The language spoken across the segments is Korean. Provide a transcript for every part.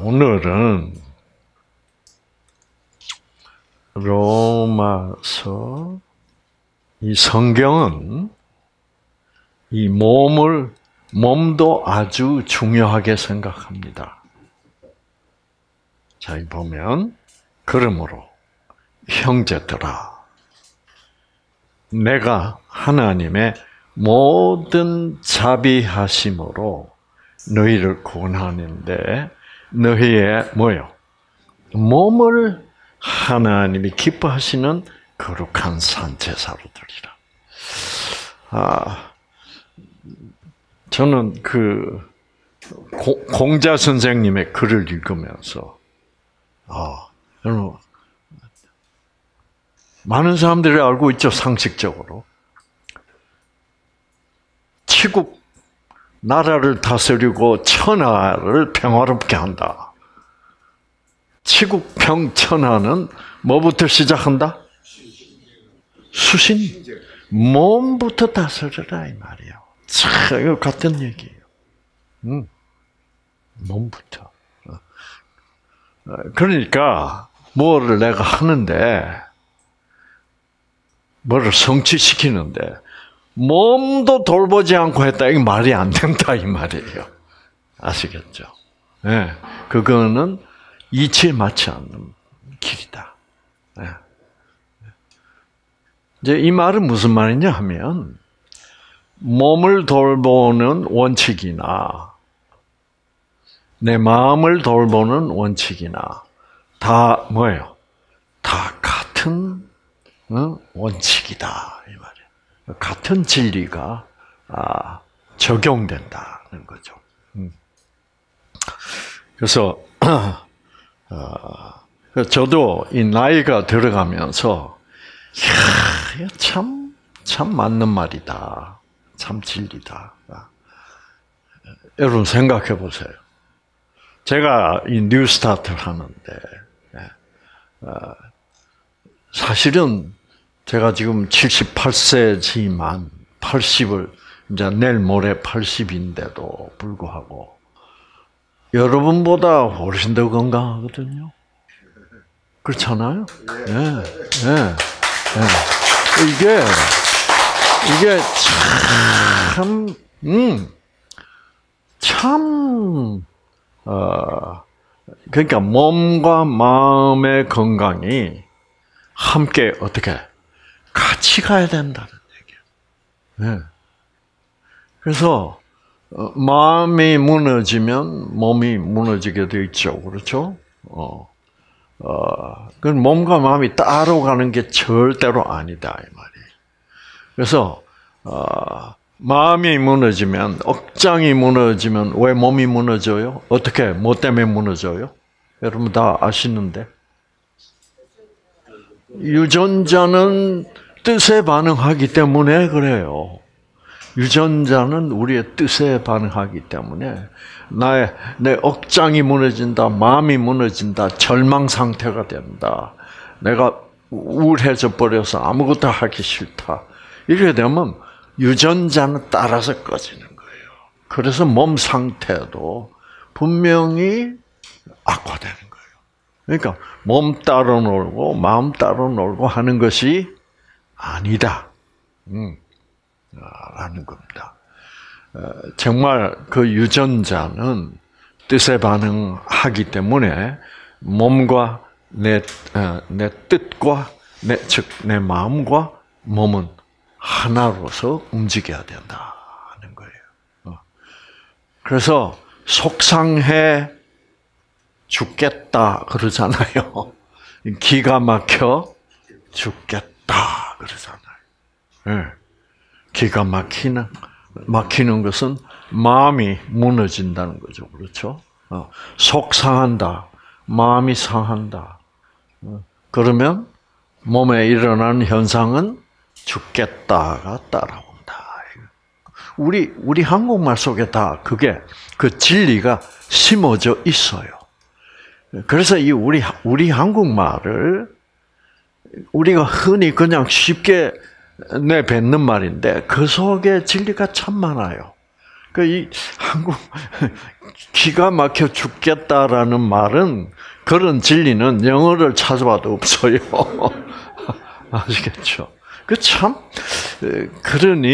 오늘은 로마서, 이 성경은 이 몸도 아주 중요하게 생각합니다. 자, 보면, 그러므로 형제들아, 내가 하나님의 모든 자비하심으로 너희를 구원하는데 너희의 뭐요? 몸을 하나님이 기뻐하시는 거룩한 산제사로 드리라. 저는 공자 선생님의 글을 읽으면서 여러분, 많은 사람들이 알고 있죠, 상식적으로. 치국 나라를 다스리고 천하를 평화롭게 한다. 치국평천하는 뭐부터 시작한다? 수신. 몸부터 다스려라 이 말이에요. 참, 이거 같은 얘기예요. 몸부터. 그러니까 뭐를 내가 하는데, 뭐를 성취시키는데 몸도 돌보지 않고 했다. 이게 말이 안 된다 이 말이에요. 아시겠죠? 네, 그거는 이치에 맞지 않는 길이다. 네. 이제 이 말은 무슨 말이냐 하면, 몸을 돌보는 원칙이나 내 마음을 돌보는 원칙이나 다 뭐예요? 다 같은 원칙이다 이 말이에요. 같은 진리가 적용된다는 거죠. 그래서 저도 이 나이가 들어가면서 참 맞는 말이다. 참 진리다. 여러분 생각해 보세요. 제가 이 뉴스타트를 하는데 사실은 제가 지금 78세지만 80을 이제 내일 모레 80인데도 불구하고 여러분보다 훨씬 더 건강하거든요. 그렇잖아요? 네. 이게 그러니까 몸과 마음의 건강이 함께 어떻게 같이 가야 된다는 얘기예요. 네. 그래서 마음이 무너지면 몸이 무너지게 돼 있죠, 그렇죠? 그 몸과 마음이 따로 가는 게 절대로 아니다 이 말이에요. 그래서 마음이 무너지면, 억장이 무너지면 왜 몸이 무너져요? 어떻게? 뭐 때문에 무너져요? 여러분 다 아시는데. 유전자는 뜻에 반응하기 때문에 그래요. 유전자는 우리의 뜻에 반응하기 때문에 내 억장이 무너진다, 마음이 무너진다, 절망 상태가 된다. 내가 우울해져 버려서 아무것도 하기 싫다. 이렇게 되면 유전자는 따라서 꺼지는 거예요. 그래서 몸 상태도 분명히 악화되는 거예요. 그러니까 몸 따로 놀고 마음 따로 놀고 하는 것이 아니다. 라는 겁니다. 정말 그 유전자는 뜻에 반응하기 때문에 몸과 내 뜻과 내 마음과 몸은 하나로서 움직여야 된다는 거예요. 그래서 속상해 죽겠다 그러잖아요. 기가 막혀 죽겠다 그러잖아요. 네. 기가 막히는 것은 마음이 무너진다는 거죠. 그렇죠? 속상한다. 마음이 상한다. 그러면 몸에 일어나는 현상은 죽겠다가 따라온다. 우리 한국말 속에 다 그 진리가 심어져 있어요. 그래서 우리 한국말을 우리가 흔히 그냥 쉽게 내뱉는 말인데 그 속에 진리가 참 많아요. 이 한국 기가 막혀 죽겠다라는 말은 그런 진리는 영어를 찾아봐도 없어요. 아시겠죠? 그 참 그러니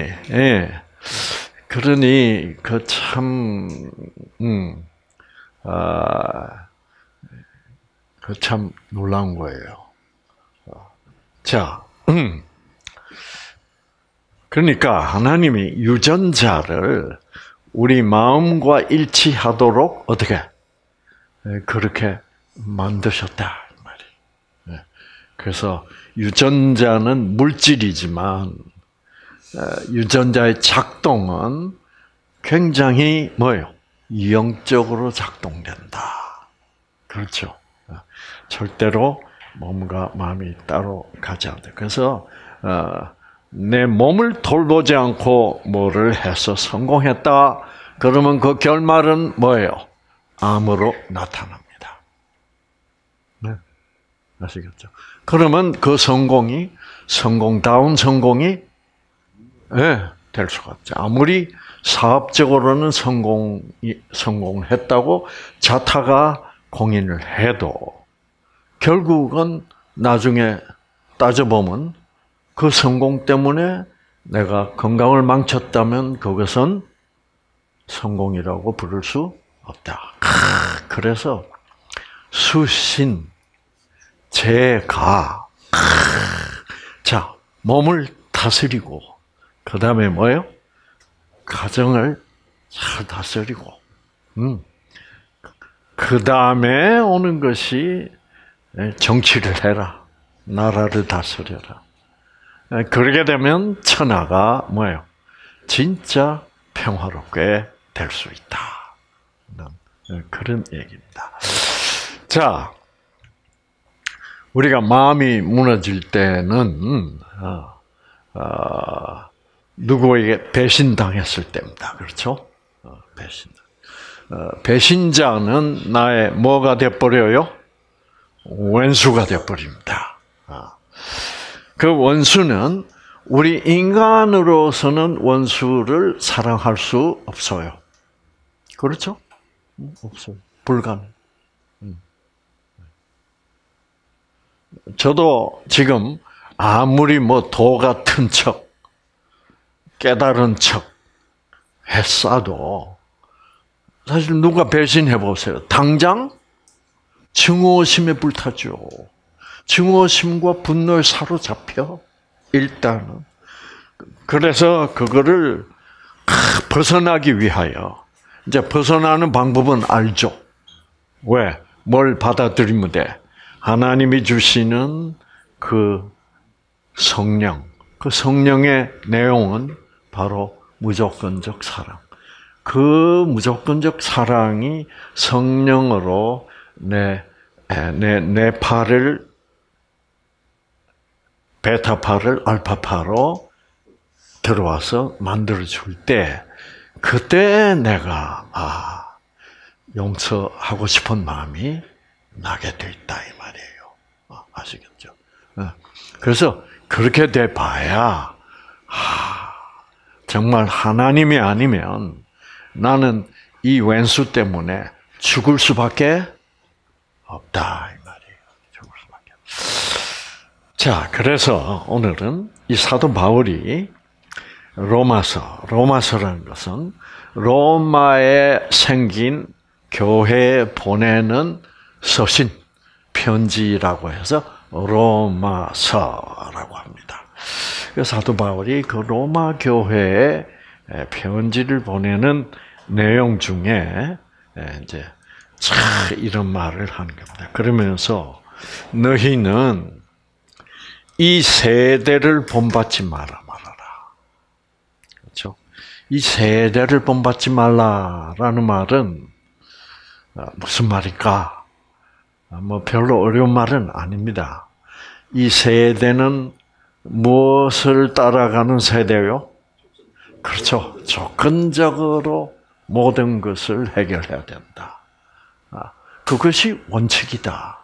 그 참 그 참 놀라운 거예요. 자, 그러니까 하나님이 유전자를 우리 마음과 일치하도록 어떻게 그렇게 만드셨다 말이. 그래서 유전자는 물질이지만 유전자의 작동은 굉장히 뭐예요? 영적으로 작동된다. 그렇죠? 절대로 몸과 마음이 따로 가지 않는다. 그래서 내 몸을 돌보지 않고 뭐를 해서 성공했다. 그러면 그 결말은 뭐예요? 암으로 나타납니다. 네, 아시겠죠? 그러면 그 성공다운 성공이 될 수가 없죠. 아무리 사업적으로는 성공했다고 자타가 공인을 해도 결국은 나중에 따져보면 그 성공 때문에 내가 건강을 망쳤다면 그것은 성공이라고 부를 수 없다. 그래서 수신, 제가, 자, 몸을 다스리고, 그 다음에 뭐예요? 가정을 잘 다스리고, 그 다음에 오는 것이 정치를 해라. 나라를 다스려라. 그러게 되면 천하가 뭐예요? 진짜 평화롭게 될 수 있다. 그런 얘기입니다. 자, 우리가 마음이 무너질 때는 누구에게 배신당했을 때입니다. 그렇죠? 배신자는 나의 뭐가 돼버려요? 원수가 돼버립니다. 그 원수는 우리 인간으로서는 원수를 사랑할 수 없어요. 그렇죠? 없어요. 불가능. 저도 지금 아무리 도 같은 척, 깨달은 척 했어도 사실 누가 배신해 보세요. 당장 증오심에 불타죠. 증오심과 분노에 사로잡혀 일단은. 그래서 그거를 벗어나기 위하여 이제 벗어나는 방법은 알죠. 왜? 뭘 받아들이면 돼? 하나님이 주시는 그 성령, 그 성령의 내용은 바로 무조건적 사랑. 그 무조건적 사랑이 성령으로 내 파를 베타파를 알파파로 들어와서 만들어줄 때 그때 내가 용서하고 싶은 마음이 나게 돼 있다 이 말이에요. 아시겠죠? 그래서 그렇게 돼 봐야 정말 하나님이 아니면 나는 이 왼수 때문에 죽을 수밖에 없다 이 말이에요. 죽을 수밖에. 자, 그래서 오늘은 이 사도 바울이 로마서라는 것은 로마에 생긴 교회에 보내는 서신, 편지라고 해서 로마서라고 합니다. 사도 바울이 그 로마 교회에 편지를 보내는 내용 중에 이제 이런 말을 하는 겁니다. 그러면서 너희는 이 세대를 본받지 말아라. 그렇죠? 이 세대를 본받지 말라라는 말은 무슨 말일까? 별로 어려운 말은 아닙니다. 이 세대는 무엇을 따라가는 세대요? 그렇죠. 조건적으로 모든 것을 해결해야 된다. 그것이 원칙이다.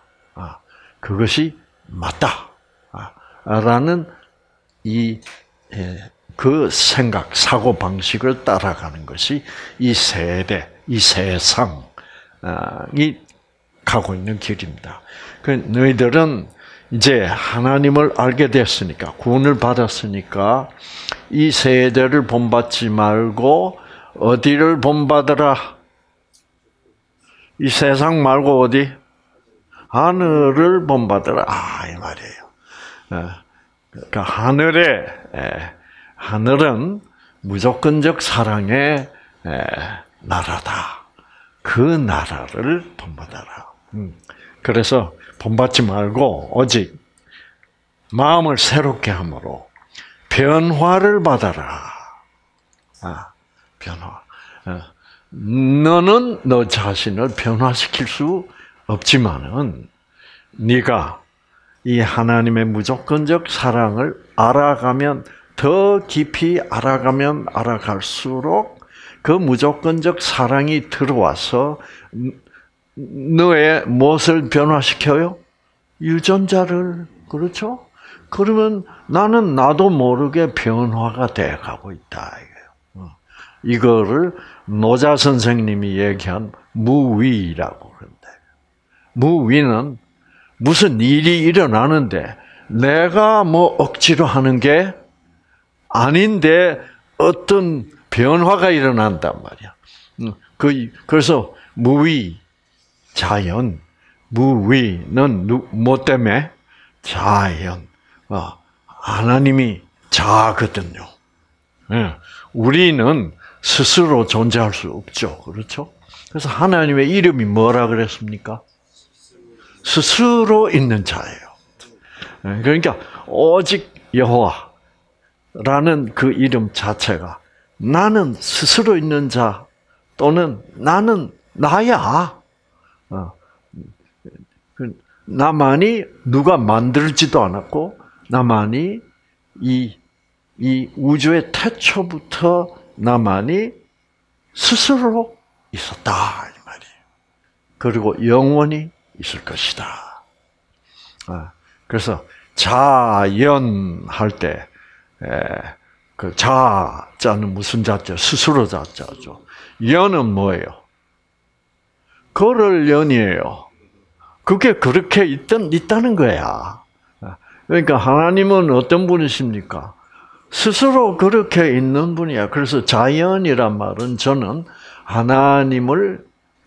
그것이 맞다. 라는 이 그 생각, 사고 방식을 따라가는 것이 이 세대, 이 세상이 가고 있는 길입니다. 그 너희들은 이제 하나님을 알게 됐으니까, 구원을 받았으니까 이 세대를 본받지 말고 어디를 본받으라? 이 세상 말고 어디? 하늘을 본받으라. 이 말이에요. 그러니까 하늘은 무조건적 사랑의 나라다. 그 나라를 본받아라. 그래서 본받지 말고 오직 마음을 새롭게 함으로 변화를 받아라. 변화. 너는 너 자신을 변화시킬 수 없지만은 네가 이 하나님의 무조건적 사랑을 알아가면, 더 깊이 알아가면 알아갈수록 그 무조건적 사랑이 들어와서 너의 무엇을 변화시켜요? 유전자를. 그렇죠? 그러면 나는 나도 모르게 변화가 돼가고 있다. 이거를 노자 선생님이 얘기한 무위라고 그런다. 무위는 무슨 일이 일어나는데 내가 뭐 억지로 하는 게 아닌데 어떤 변화가 일어난단 말이야. 그래서 무위, 자연, 무위는 뭐 때문에? 자연. 하나님이 자거든요. 우리는 스스로 존재할 수 없죠. 그렇죠? 그래서 하나님의 이름이 뭐라 그랬습니까? 스스로 있는 자예요. 그러니까 오직 여호와라는 그 이름 자체가 나는 스스로 있는 자 또는 나는 나야. 나만이 누가 만들지도 않았고 나만이 이 우주의 태초부터 나만이 스스로 있었다 이 말이에요. 그리고 영원히 있을 것이다. 그래서 자연할 때 그 자자는 무슨 자자? 스스로 자자죠. 연은 뭐예요? 걸을 연이에요. 그게 그렇게 있다는 거야. 그러니까 하나님은 어떤 분이십니까? 스스로 그렇게 있는 분이야. 그래서 자연이란 말은 저는 하나님을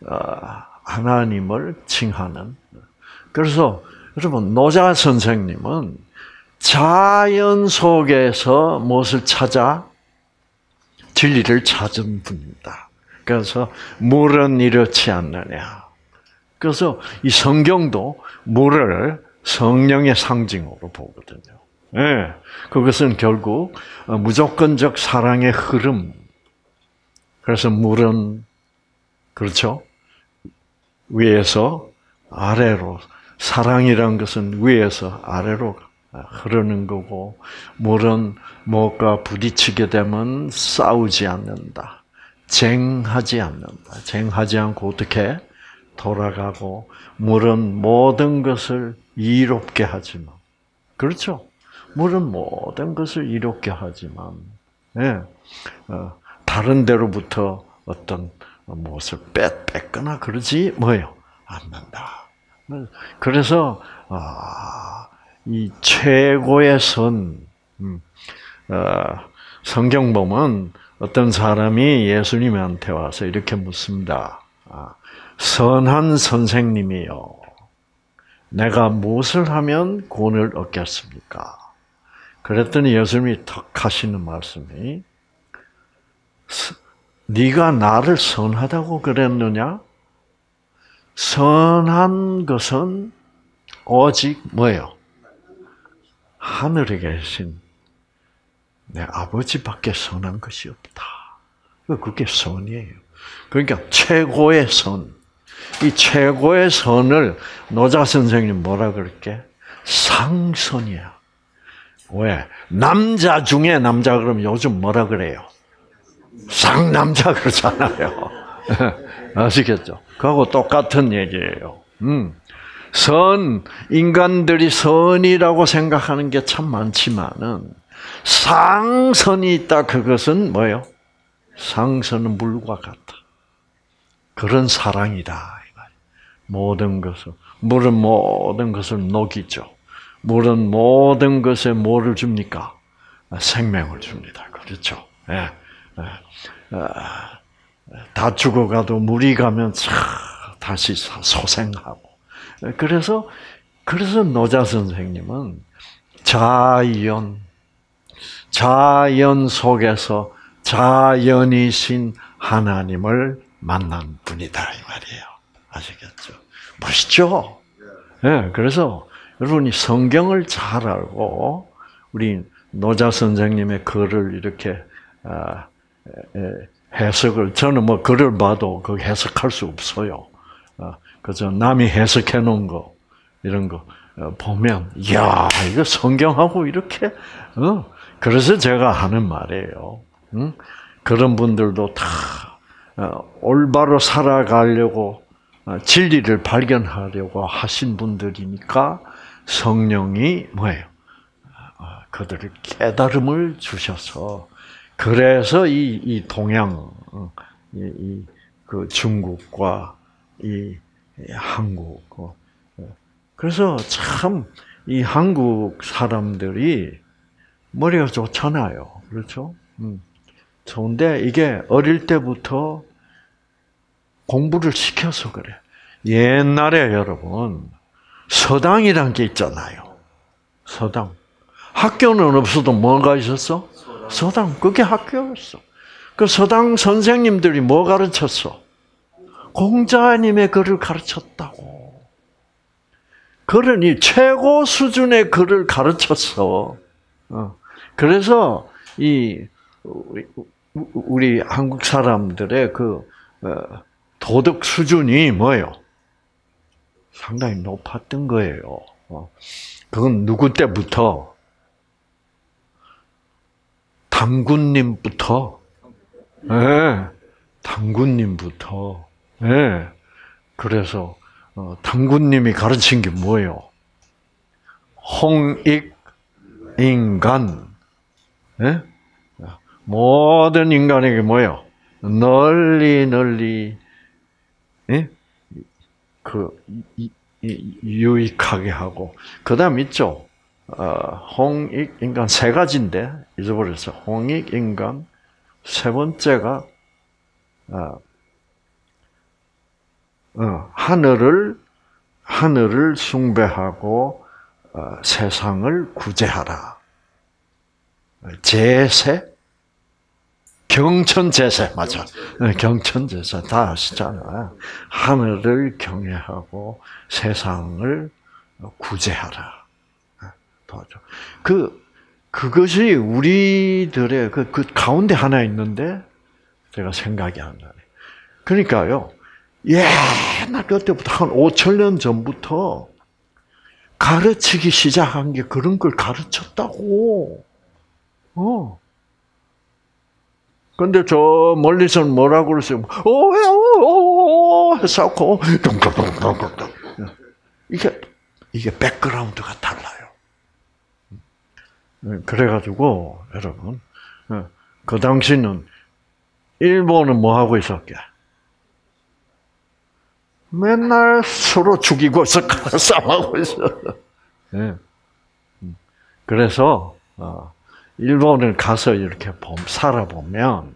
칭하는. 그래서 여러분 노자 선생님은 자연 속에서 무엇을 찾아? 진리를 찾은 분입니다. 그래서 물은 이렇지 않느냐. 그래서 이 성경도 물을 성령의 상징으로 보거든요. 그것은 결국 무조건적 사랑의 흐름. 그래서 물은 그렇죠. 위에서 아래로, 사랑이란 것은 위에서 아래로 흐르는 거고, 물은 무엇과 부딪히게 되면 싸우지 않는다. 쟁하지 않는다. 쟁하지 않고 어떻게 돌아가고, 물은 모든 것을 이롭게 하지만, 그렇죠? 물은 모든 것을 이롭게 하지만, 다른 데로부터 어떤 무엇을 뺏거나 그러지 뭐예요? 않는다. 그래서 이 최고의 선, 성경 보면 어떤 사람이 예수님한테 와서 이렇게 묻습니다. 선한 선생님이요, 내가 무엇을 하면 구원을 얻겠습니까? 그랬더니 예수님이 턱 하시는 말씀이, 네가 나를 선하다고 그랬느냐? 선한 것은 오직 뭐예요? 하늘에 계신 내 아버지밖에 선한 것이 없다. 그게 선이에요. 그러니까 최고의 선. 이 최고의 선을 노자 선생님 뭐라 그럴게? 상선이야. 왜? 남자 중에 남자 그러면 요즘 뭐라 그래요? 상남자 그러잖아요. 아시겠죠? 그하고 똑같은 얘기예요. 인간들이 선이라고 생각하는 게 참 많지만은 상선이 있다. 그것은 뭐예요? 상선은 물과 같다. 그런 사랑이다. 모든 것을, 물은 모든 것을 녹이죠. 물은 모든 것에 뭐를 줍니까? 생명을 줍니다. 그렇죠? 예. 다 죽어가도 물이 가면 다시 소생하고. 그래서 노자 선생님은 자연 속에서 자연이신 하나님을 만난 분이다 이 말이에요. 아시겠죠? 멋있죠? 네, 그래서 여러분이 성경을 잘 알고 우리 노자 선생님의 글을 이렇게 해석을 저는 뭐 글을 봐도 그 해석할 수 없어요. 그저 남이 해석해 놓은 거 이런 거 보면 이야 이거 성경하고 이렇게 그래서 제가 하는 말이에요. 그런 분들도 다 올바로 살아가려고 진리를 발견하려고 하신 분들이니까 성령이 뭐예요? 그들을 깨달음을 주셔서 그래서 이 동양 그 중국과 이 한국 그래서 참 이 한국 사람들이 머리가 좋잖아요. 그렇죠? 좋은데 이게 어릴 때부터 공부를 시켜서 그래. 옛날에 여러분 서당이란 게 있잖아요. 서당. 학교는 없어도 뭐가 있었어? 서당. 그게 학교였어. 그 서당 선생님들이 뭐 가르쳤어? 공자님의 글을 가르쳤다고. 그러니 최고 수준의 글을 가르쳤어. 그래서 우리 한국 사람들의 그 도덕 수준이 뭐예요? 상당히 높았던 거예요. 그건 누구 때부터? 당군님부터. 네, 당군님부터. 네. 그래서 당군님이 가르친 게 뭐예요? 홍익인간. 네? 모든 인간에게 뭐예요? 널리 유익하게 하고 그다음 있죠. 홍익인간 세 가지인데 잊어버렸어. 홍익인간 세 번째가 하늘을 숭배하고 세상을 구제하라. 제세, 경천제세 맞아. 경천제세 다 아시잖아요. 하늘을 경외하고 세상을 구제하라. 도와줘. 그것이 우리들의 그 가운데 하나 있는데 제가 생각이 안 나네. 그러니까요. 옛날 그때부터 한 5,000년 전부터 가르치기 시작한 게 그런 걸 가르쳤다고. 근데 저 멀리서는 뭐라고 그러세요? 해서 이게 백그라운드가 달라요. 그래가지고 여러분 그 당시는 일본은 뭐 하고 있었게? 맨날 서로 죽이고 싸움하고 있어. 그래서 일본을 가서 이렇게 살아보면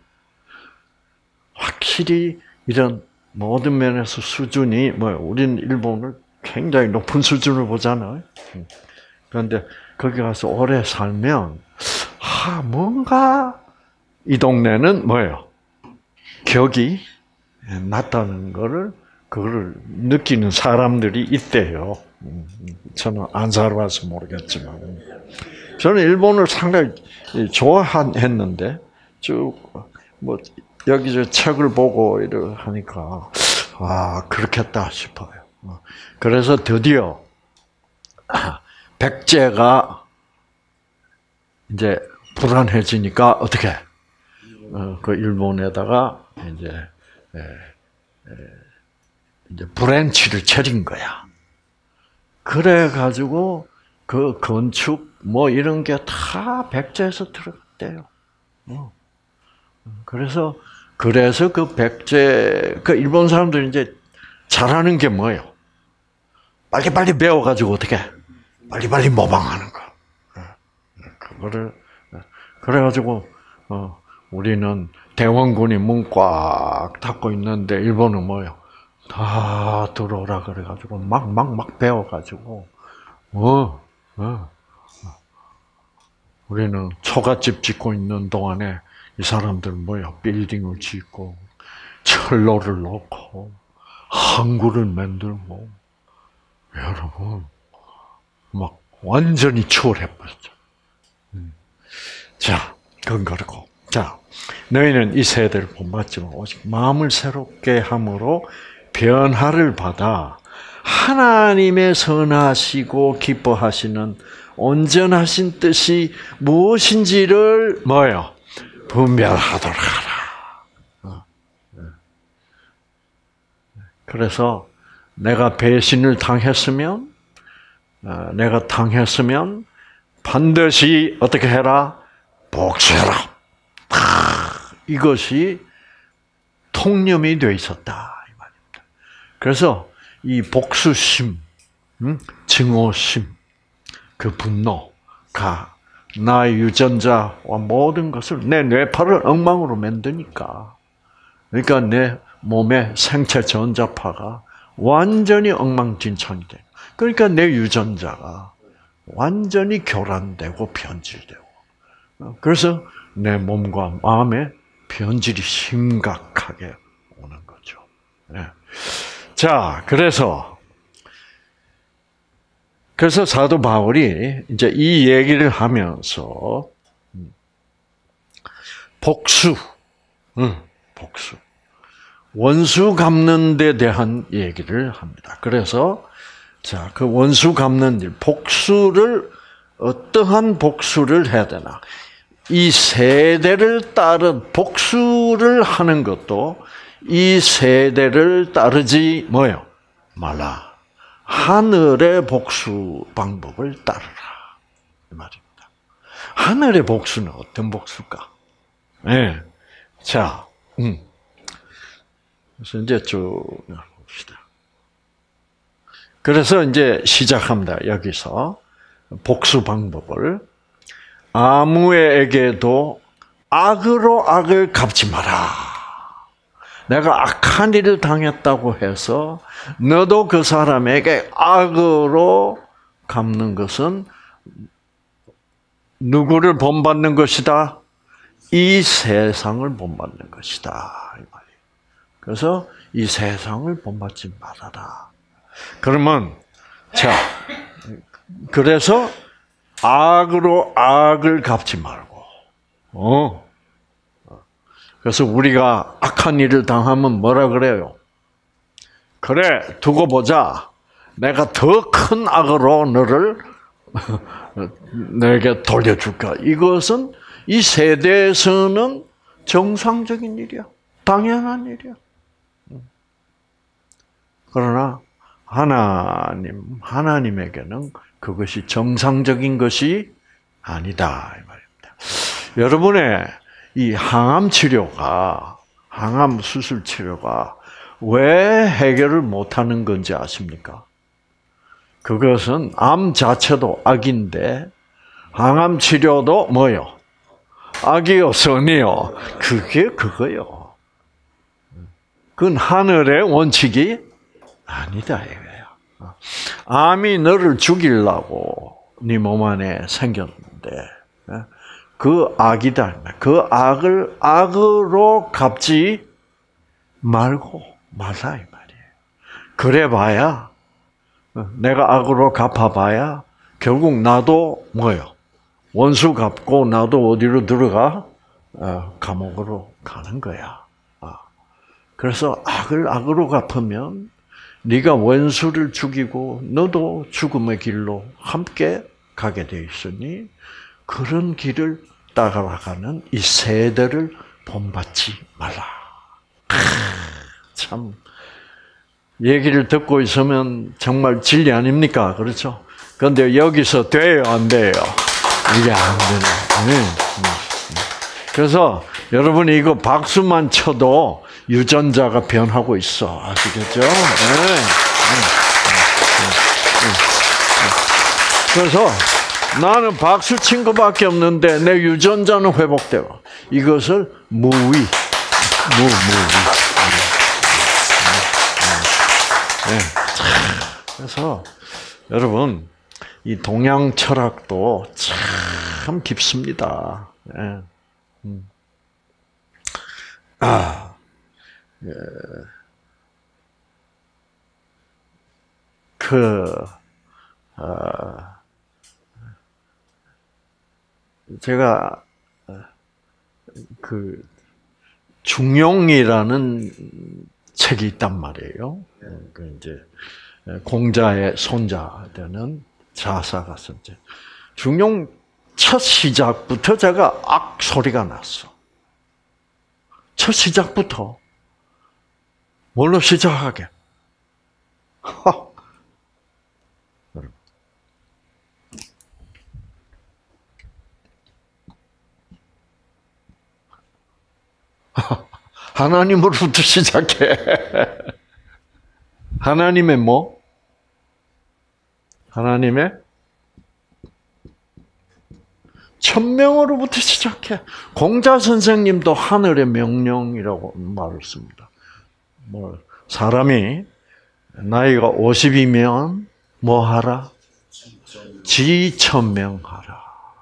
확실히 이런 모든 면에서 수준이 우리는 일본을 굉장히 높은 수준으로 보잖아요. 그런데 거기 가서 오래 살면 뭔가 이 동네는 뭐예요? 격이 낮다는 그거를 느끼는 사람들이 있대요. 저는 안 살아봐서 모르겠지만 저는 일본을 상당히 좋아했는데 여기서 책을 보고 이렇게 하니까 그렇겠다 싶어요. 그래서 드디어 백제가 이제 불안해지니까 어떻게 그 일본에다가 이제 브랜치를 차린 거야. 그래 가지고 그 건축 뭐 이런 게 다 백제에서 들어갔대요. 그래서 그 백제 그 일본 사람들이 이제 잘하는 게 뭐예요? 빨리빨리 배워가지고 어떻게 빨리빨리 모방하는 거. 그거를 그래가지고 우리는 대원군이 문 꽉 닫고 있는데 일본은 뭐예요? 다 들어오라 그래가지고 막 배워가지고 우리는 초가집 짓고 있는 동안에 이 사람들 뭐야? 빌딩을 짓고 철로를 놓고 항구를 만들고 여러분 막 완전히 추월해버렸죠. 자, 그건 그렇고 자, 너희는 이 세대를 본받지만 오직 마음을 새롭게 함으로 변화를 받아 하나님의 선하시고 기뻐하시는 온전하신 뜻이 무엇인지를 뭐요? 분별하도록 하라. 그래서 내가 배신을 당했으면 반드시 어떻게 해라? 복수해라. 이것이 통념이 되어 있었다 이 말입니다. 그래서 이 복수심, 증오심, 그 분노가 나의 유전자와 모든 것을 내 뇌파를 엉망으로 만드니까. 그러니까 내 몸의 생체 전자파가 완전히 엉망진창이 돼요. 그러니까 내 유전자가 완전히 교란되고 변질되고. 그래서 내 몸과 마음의 변질이 심각하게 오는 거죠. 자, 그래서 사도 바울이 이제 이 얘기를 하면서 복수, 원수 갚는 데 대한 얘기를 합니다. 그래서 자, 그 원수 갚는 일, 복수를 어떠한 복수를 해야 되나? 이 세대를 따른 복수를 하는 것도 이 세대를 따르지 뭐요? 말라. 하늘의 복수 방법을 따르라. 이 말입니다. 하늘의 복수는 어떤 복수일까? 네. 자, 그래서 이제 쭉 봅시다. 그래서 이제 시작합니다. 여기서 복수 방법을 아무에게도 악으로 악을 갚지 마라. 내가 악한 일을 당했다고 해서 너도 그 사람에게 악으로 갚는 것은 누구를 본받는 것이다? 이 세상을 본받는 것이다. 이 말이에요. 그래서 이 세상을 본받지 말아라. 그러면 자, 그래서 악으로 악을 갚지 말고, 그래서 우리가 악한 일을 당하면 뭐라 그래요? 그래, 두고 보자. 내가 더 큰 악으로 너를 내게 돌려줄까? 이것은 이 세대에서는 정상적인 일이야. 당연한 일이야. 그러나 하나님에게는 그것이 정상적인 것이 아니다 이 말입니다. 여러분의 이 항암 수술 치료가 왜 해결을 못하는 건지 아십니까? 그것은 암 자체도 악인데 항암 치료도 뭐요? 악이요, 선이요. 그게 그거요. 그건 하늘의 원칙이 아니다 이거예요. 암이 너를 죽이려고 네 몸 안에 생겼는데 그 악이다. 그 악을 악으로 갚지 말고 말라 이 말이에요. 그래봐야 내가 악으로 갚아봐야 결국 나도 뭐요? 원수 갚고 나도 어디로 들어가? 감옥으로 가는 거야. 그래서 악을 악으로 갚으면 네가 원수를 죽이고 너도 죽음의 길로 함께 가게 돼 있으니 그런 길을 따라가는 이 세대를 본받지 말라. 참 얘기를 듣고 있으면 정말 진리 아닙니까? 그렇죠? 그런데 여기서 돼요, 안 돼요? 이게 안 되네. 그래서 여러분 이거 박수만 쳐도 유전자가 변하고 있어. 아시겠죠? 그래서 나는 박수 친 것밖에 없는데 내 유전자는 회복되고 이것을 무위. 그래서 여러분 이 동양 철학도 참 깊습니다. 제가 그 중용이라는 책이 있단 말이에요. 그 이제 공자의 손자 되는 자사가 쓴 책. 중용 첫 시작부터 제가 악 소리가 났어. 첫 시작부터 뭘로 시작하게? 하나님으로부터 시작해. 하나님의 뭐? 하나님의 천명으로부터 시작해. 공자 선생님도 하늘의 명령이라고 말을 씁니다. 뭐 사람이 나이가 50이면 뭐 하라? 지천명하라.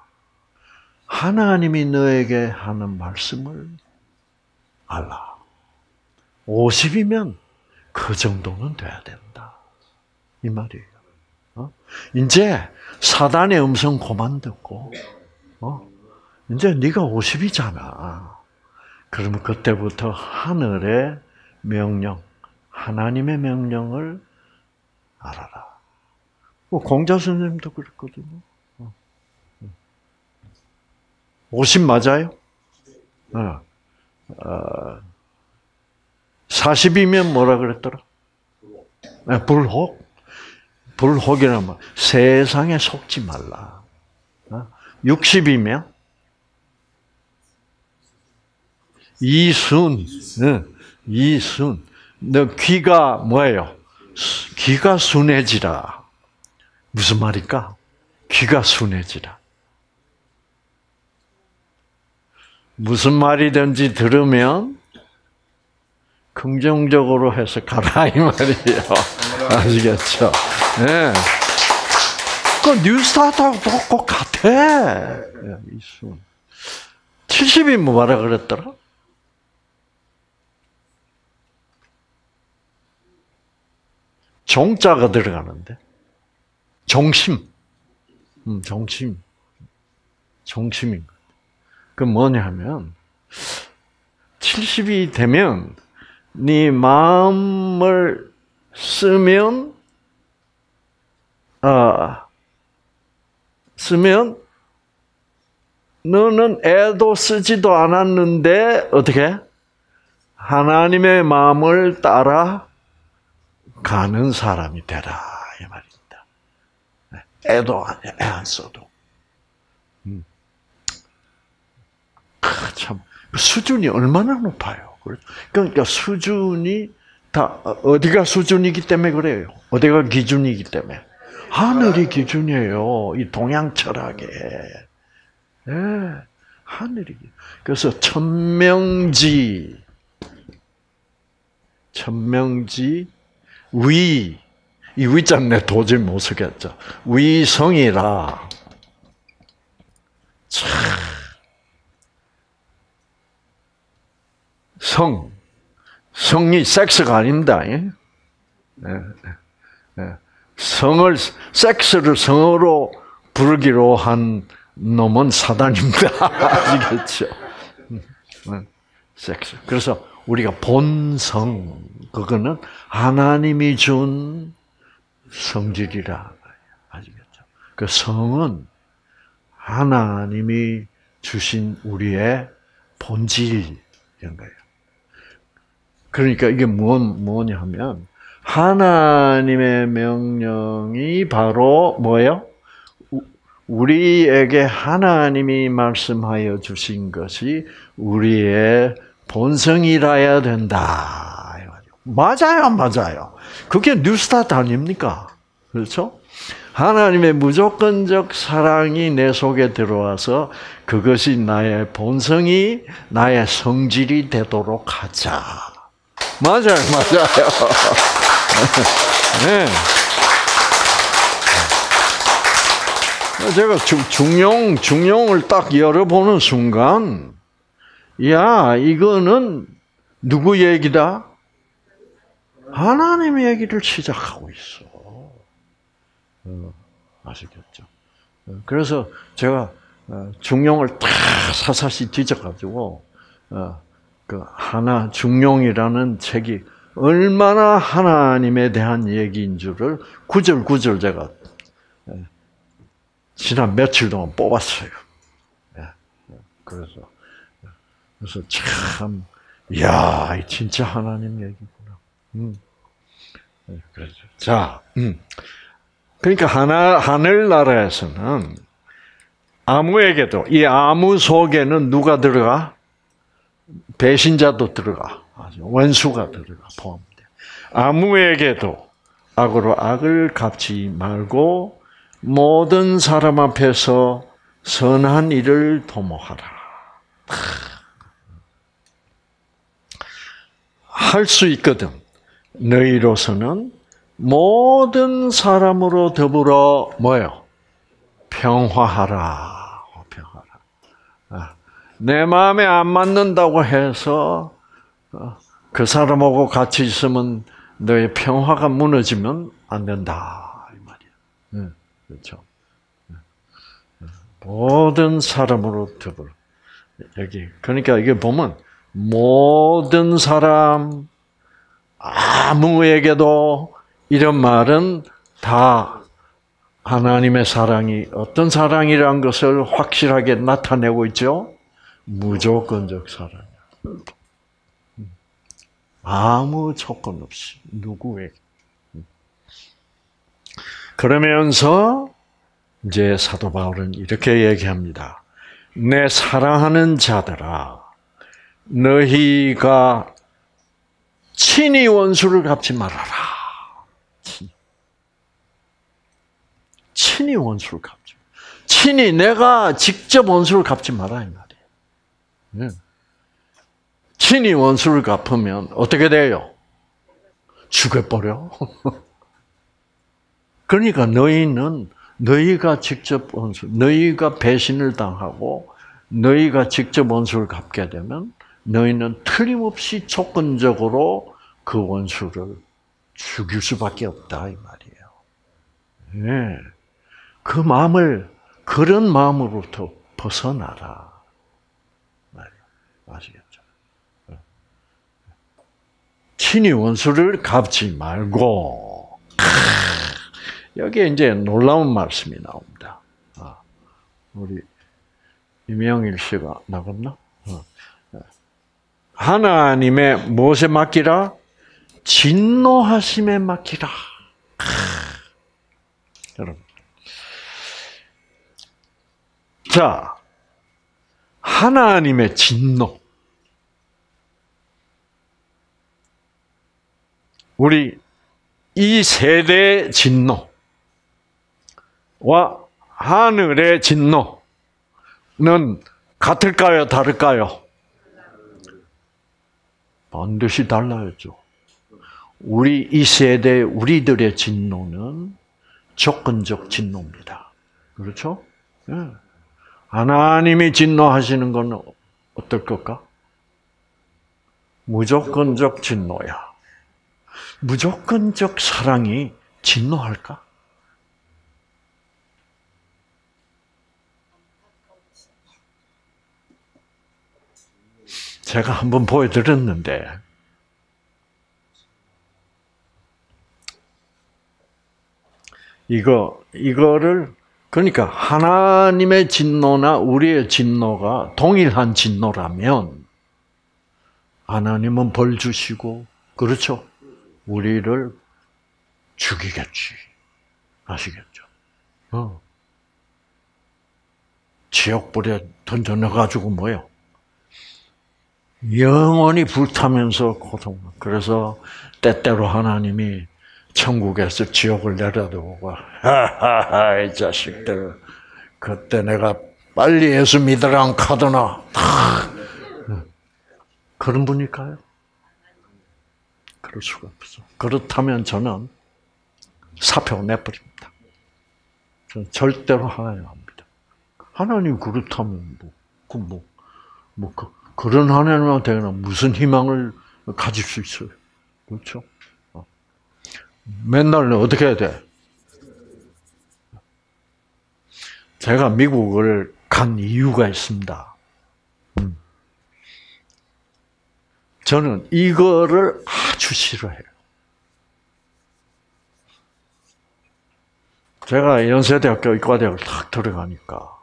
하나님이 너에게 하는 말씀을 알라. 50이면 그 정도는 돼야 된다. 이 말이에요. 이제 사단의 음성 그만 듣고, 이제 네가 50이잖아. 그러면 그때부터 하늘의 명령, 하나님의 명령을 알아라. 공자 선생님도 그랬거든요. 50 맞아요? 40이면 뭐라 그랬더라? 불혹. 불혹이란 말. 세상에 속지 말라. 60이면 이순. 이순. 너 귀가 뭐예요? 귀가 순해지라. 무슨 말일까? 귀가 순해지라. 무슨 말이든지 들으면 긍정적으로 해석하라 이 말이에요. 아시겠죠? 네. 그 뉴스타트하고 꼭 같아. 이순. 70이 뭐라 그랬더라? 종자가 들어가는데. 종심. 종심. 종심인 거예요. 그 뭐냐면 70이 되면 네 마음을 쓰면 너는 애도 쓰지도 않았는데 어떻게? 하나님의 마음을 따라 가는 사람이 되라 이 말입니다. 애도 애 안 써도. 참 수준이 얼마나 높아요. 그러니까 수준이 다 어디가 수준이기 때문에 그래요. 어디가 기준이기 때문에. 하늘이 기준이에요. 이 동양 철학에. 네, 하늘이. 그래서 천명지 위. 이 위자는 내 도저히 못 쓰겠죠. 위성이라. 참. 성이 섹스가 아닙니다. 섹스를 성으로 부르기로 한 놈은 사단입니다. 아시겠죠? 섹스. 그래서 우리가 본성, 그거는 하나님이 준 성질이라. 아시겠죠? 그 성은 하나님이 주신 우리의 본질인 거예요. 그러니까 이게 뭐냐 하면 하나님의 명령이 바로 뭐예요? 우리에게 하나님이 말씀하여 주신 것이 우리의 본성이라야 된다. 맞아요, 맞아요. 그게 뉴스타트 아닙니까? 그렇죠? 하나님의 무조건적 사랑이 내 속에 들어와서 그것이 나의 본성이, 나의 성질이 되도록 하자. 맞아요, 맞아요. 네. 제가 중용을 딱 열어보는 순간, 야, 이거는 누구 얘기다? 하나님 얘기를 시작하고 있어. 아시겠죠? 그래서 제가 중용을 다 사사시 뒤져가지고 그 중용이라는 책이 얼마나 하나님에 대한 얘기인 줄을 구절구절 제가 지난 며칠 동안 뽑았어요. 그래서 참, 이야, 진짜 하나님 얘기구나. 그래서 자, 그러니까 하늘나라에서는 아무에게도 이 아무 속에는 누가 들어가? 배신자도 들어가, 원수가 들어가 포함돼. 아무에게도 악으로 악을 갚지 말고 모든 사람 앞에서 선한 일을 도모하라. 할 수 있거든. 너희로서는 모든 사람으로 더불어 뭐요? 평화하라. 평화하라. 내 마음에 안 맞는다고 해서 그 사람하고 같이 있으면 너의 평화가 무너지면 안 된다. 이 말이야. 그렇죠. 모든 사람으로 더불어. 여기 그러니까 이게 보면 모든 사람 아무에게도 이런 말은 다 하나님의 사랑이 어떤 사랑이라는 것을 확실하게 나타내고 있죠. 무조건적 사랑. 아무 조건 없이 누구에게. 그러면서 이제 사도 바울은 이렇게 얘기합니다. 내 사랑하는 자들아, 너희가 친히 원수를 갚지 말아라. 친히 원수를 갚지. 친히 내가 직접 원수를 갚지 마라 이 말이에요. 친히 원수를 갚으면 어떻게 돼요? 죽여버려. 그러니까 너희가 직접 원수, 너희가 배신을 당하고 너희가 직접 원수를 갚게 되면 너희는 틀림없이 조건적으로 그 원수를 죽일 수밖에 없다 이 말이에요. 네. 그 마음을 그런 마음으로부터 벗어나라 말이에요. 아시겠죠? 친히 원수를 갚지 말고 여기에 이제 놀라운 말씀이 나옵니다. 우리 이명일 씨가 나갔나? 하나님의 무엇에 맡기라? 진노하심에 맡기라. 여러분, 자, 하나님의 진노. 우리 이 세대의 진노와 하늘의 진노는 같을까요? 다를까요? 반드시 달라야죠. 우리 이 세대 우리들의 진노는 조건적 진노입니다. 그렇죠? 네. 하나님이 진노하시는 건 어떨 것까? 무조건적 진노야. 무조건적 사랑이 진노할까? 제가 한번 보여드렸는데 이거를 그러니까 하나님의 진노나 우리의 진노가 동일한 진노라면 하나님은 벌 주시고 그렇죠? 우리를 죽이겠지. 아시겠죠? 지옥불에 던져 넣어가지고 뭐요? 영원히 불타면서 고통. 그래서 때때로 하나님이 천국에서 지옥을 내려다보고, 하하하, 이 자식들. 그때 내가 빨리 예수 믿으라 안 카드나. 그런 분일까요? 그럴 수가 없어. 그렇다면 저는 사표 내버립니다. 저는 절대로 하나님 합니다. 하나님 그렇다면 그런 하나님한테 무슨 희망을 가질 수 있어요? 그렇죠? 맨날 어떻게 해야 돼? 제가 미국을 간 이유가 있습니다. 저는 이거를 아주 싫어해요. 제가 연세대학교 의과대학을 딱 들어가니까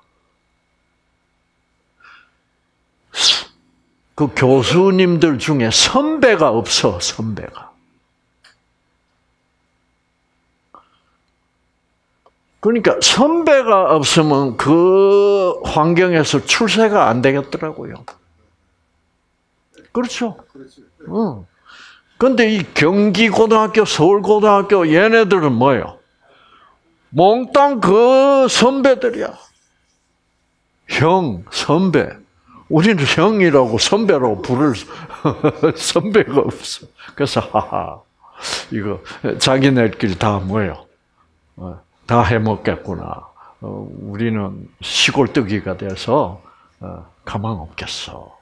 그 교수님들 중에 선배가 없어, 선배가. 그러니까 선배가 없으면 그 환경에서 출세가 안 되겠더라고요. 그렇죠? 그런데 이 경기고등학교, 서울고등학교 얘네들은 뭐예요? 몽땅 그 선배들이야. 형, 선배. 우리는 형이라고 선배라고 부를 선배가 없어. 그래서 하하, 이거 자기네끼리 다 뭐예요? 다 해먹겠구나. 우리는 시골뜨기가 돼서 가망 없겠어.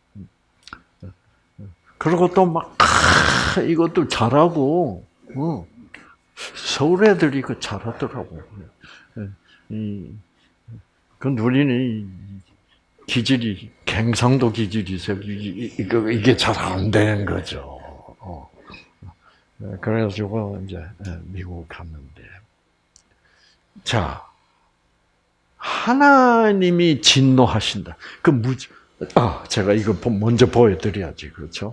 그리고 또 막 이것도 잘하고 서울 애들이 그 잘하더라고. 그 우리는 기질이 갱상도 기질이서 이게 잘 안 되는 거죠. 그래가지고 이제 미국 갔는데, 자, 하나님이 진노하신다. 제가 이거 먼저 보여드려야지, 그렇죠?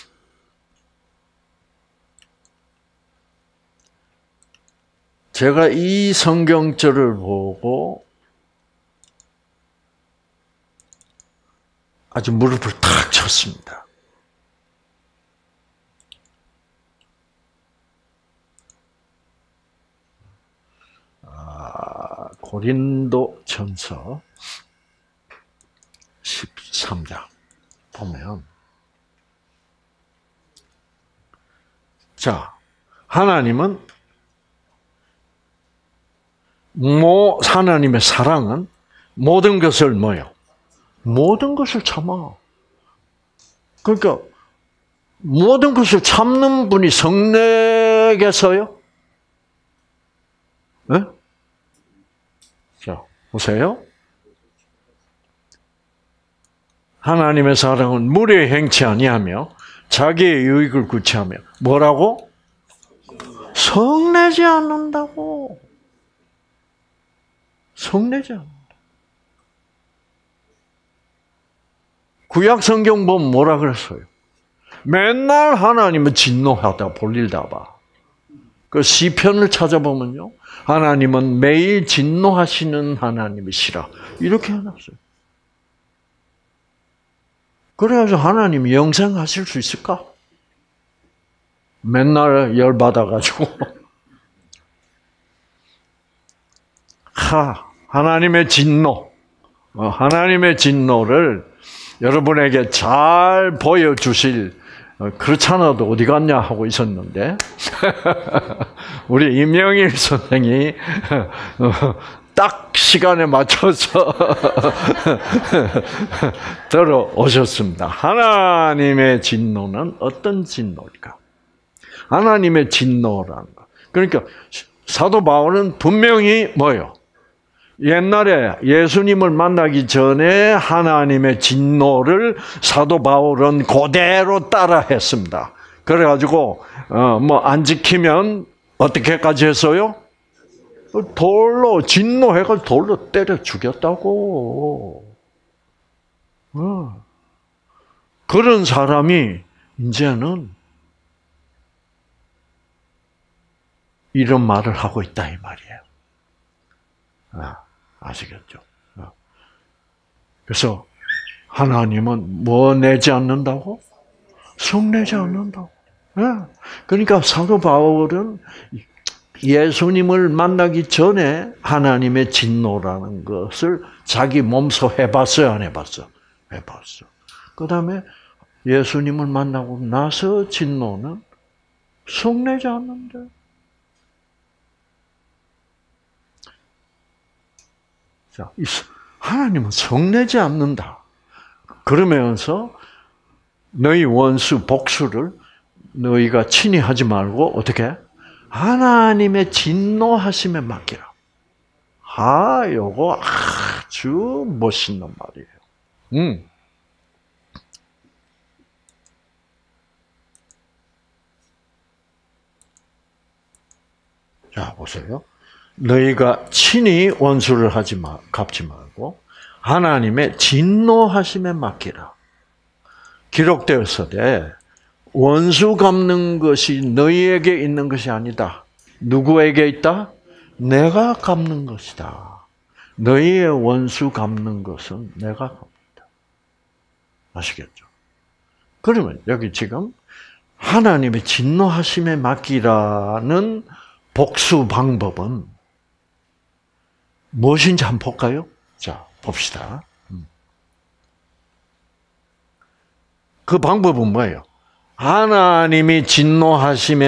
제가 이 성경절을 보고 아주 무릎을 탁 쳤습니다. 고린도전서 13장 보면, 자, 하나님은 하나님의 사랑은 모든 것을 뭐요? 모든 것을 참아. 그러니까 모든 것을 참는 분이 성내겠어요? 네? 자, 보세요. 하나님의 사랑은 무례 행치 아니하며 자기의 유익을 구취하며 뭐라고? 성내지 않는다고. 성내지 않는다. 구약 성경 보면 뭐라 그랬어요? 맨날 하나님은 진노하다 볼일 다 봐. 그 시편을 찾아보면요, 하나님은 매일 진노하시는 하나님이시라 이렇게 해놨어요. 그래가지고 하나님이 영생하실 수 있을까? 맨날 열받아가지고 하나님의 진노, 하나님의 진노를 여러분에게 잘 보여주실, 그렇잖아도 어디 갔냐 하고 있었는데 우리 임영일 선생이 딱 시간에 맞춰서 들어오셨습니다. 하나님의 진노는 어떤 진노일까? 하나님의 진노라는 거. 그러니까 사도 바울은 분명히 뭐예요? 옛날에 예수님을 만나기 전에 하나님의 진노를 사도 바울은 그대로 따라했습니다. 그래가지고 안 지키면 어떻게까지 했어요? 돌로 진노해가 돌로 때려 죽였다고. 그런 사람이 이제는 이런 말을 하고 있다 이 말이에요. 아시겠죠? 그래서 하나님은 뭐 내지 않는다고? 성내지 않는다고. 그러니까 사도 바울은 예수님을 만나기 전에 하나님의 진노라는 것을 자기 몸소 해봤어요, 안 해봤어? 해봤어. 그 다음에 예수님을 만나고 나서 진노는 성내지 않는데. 자, 하나님은 성내지 않는다. 그러면서 너희 원수 복수를 너희가 친히 하지 말고 어떻게? 하나님의 진노하심에 맡기라. 요거 아주 멋있는 말이에요. 자, 보세요. 너희가 친히 원수를 갚지 말고 하나님의 진노하심에 맡기라. 기록되었으되 원수 갚는 것이 너희에게 있는 것이 아니다. 누구에게 있다? 내가 갚는 것이다. 너희의 원수 갚는 것은 내가 갚는다. 아시겠죠? 그러면 여기 지금 하나님의 진노하심에 맡기라는 복수 방법은 무엇인지 한번 볼까요? 자, 봅시다. 그 방법은 뭐예요? 하나님이 진노하심에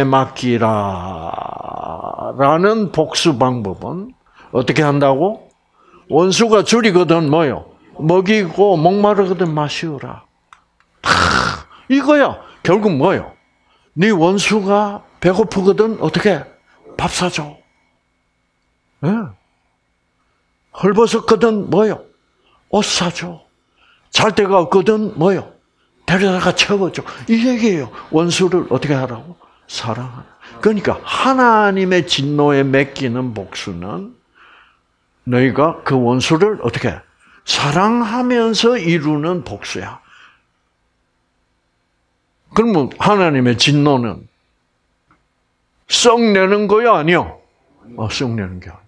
맡기라라는 복수 방법은 어떻게 한다고? 원수가 줄이거든 뭐요? 먹이고 목마르거든 마시우라. 이거야. 결국 뭐요? 네 원수가 배고프거든 어떻게? 밥 사줘. 헐벗었거든 뭐요? 옷 사줘. 잘 데가 없거든 뭐요? 데려다가 채워줘. 이 얘기예요. 원수를 어떻게 하라고? 사랑하라. 그러니까 하나님의 진노에 맡기는 복수는 너희가 그 원수를 어떻게? 사랑하면서 이루는 복수야. 그러면 하나님의 진노는 썩내는 거야 아니요? 썩내는 게 아니야.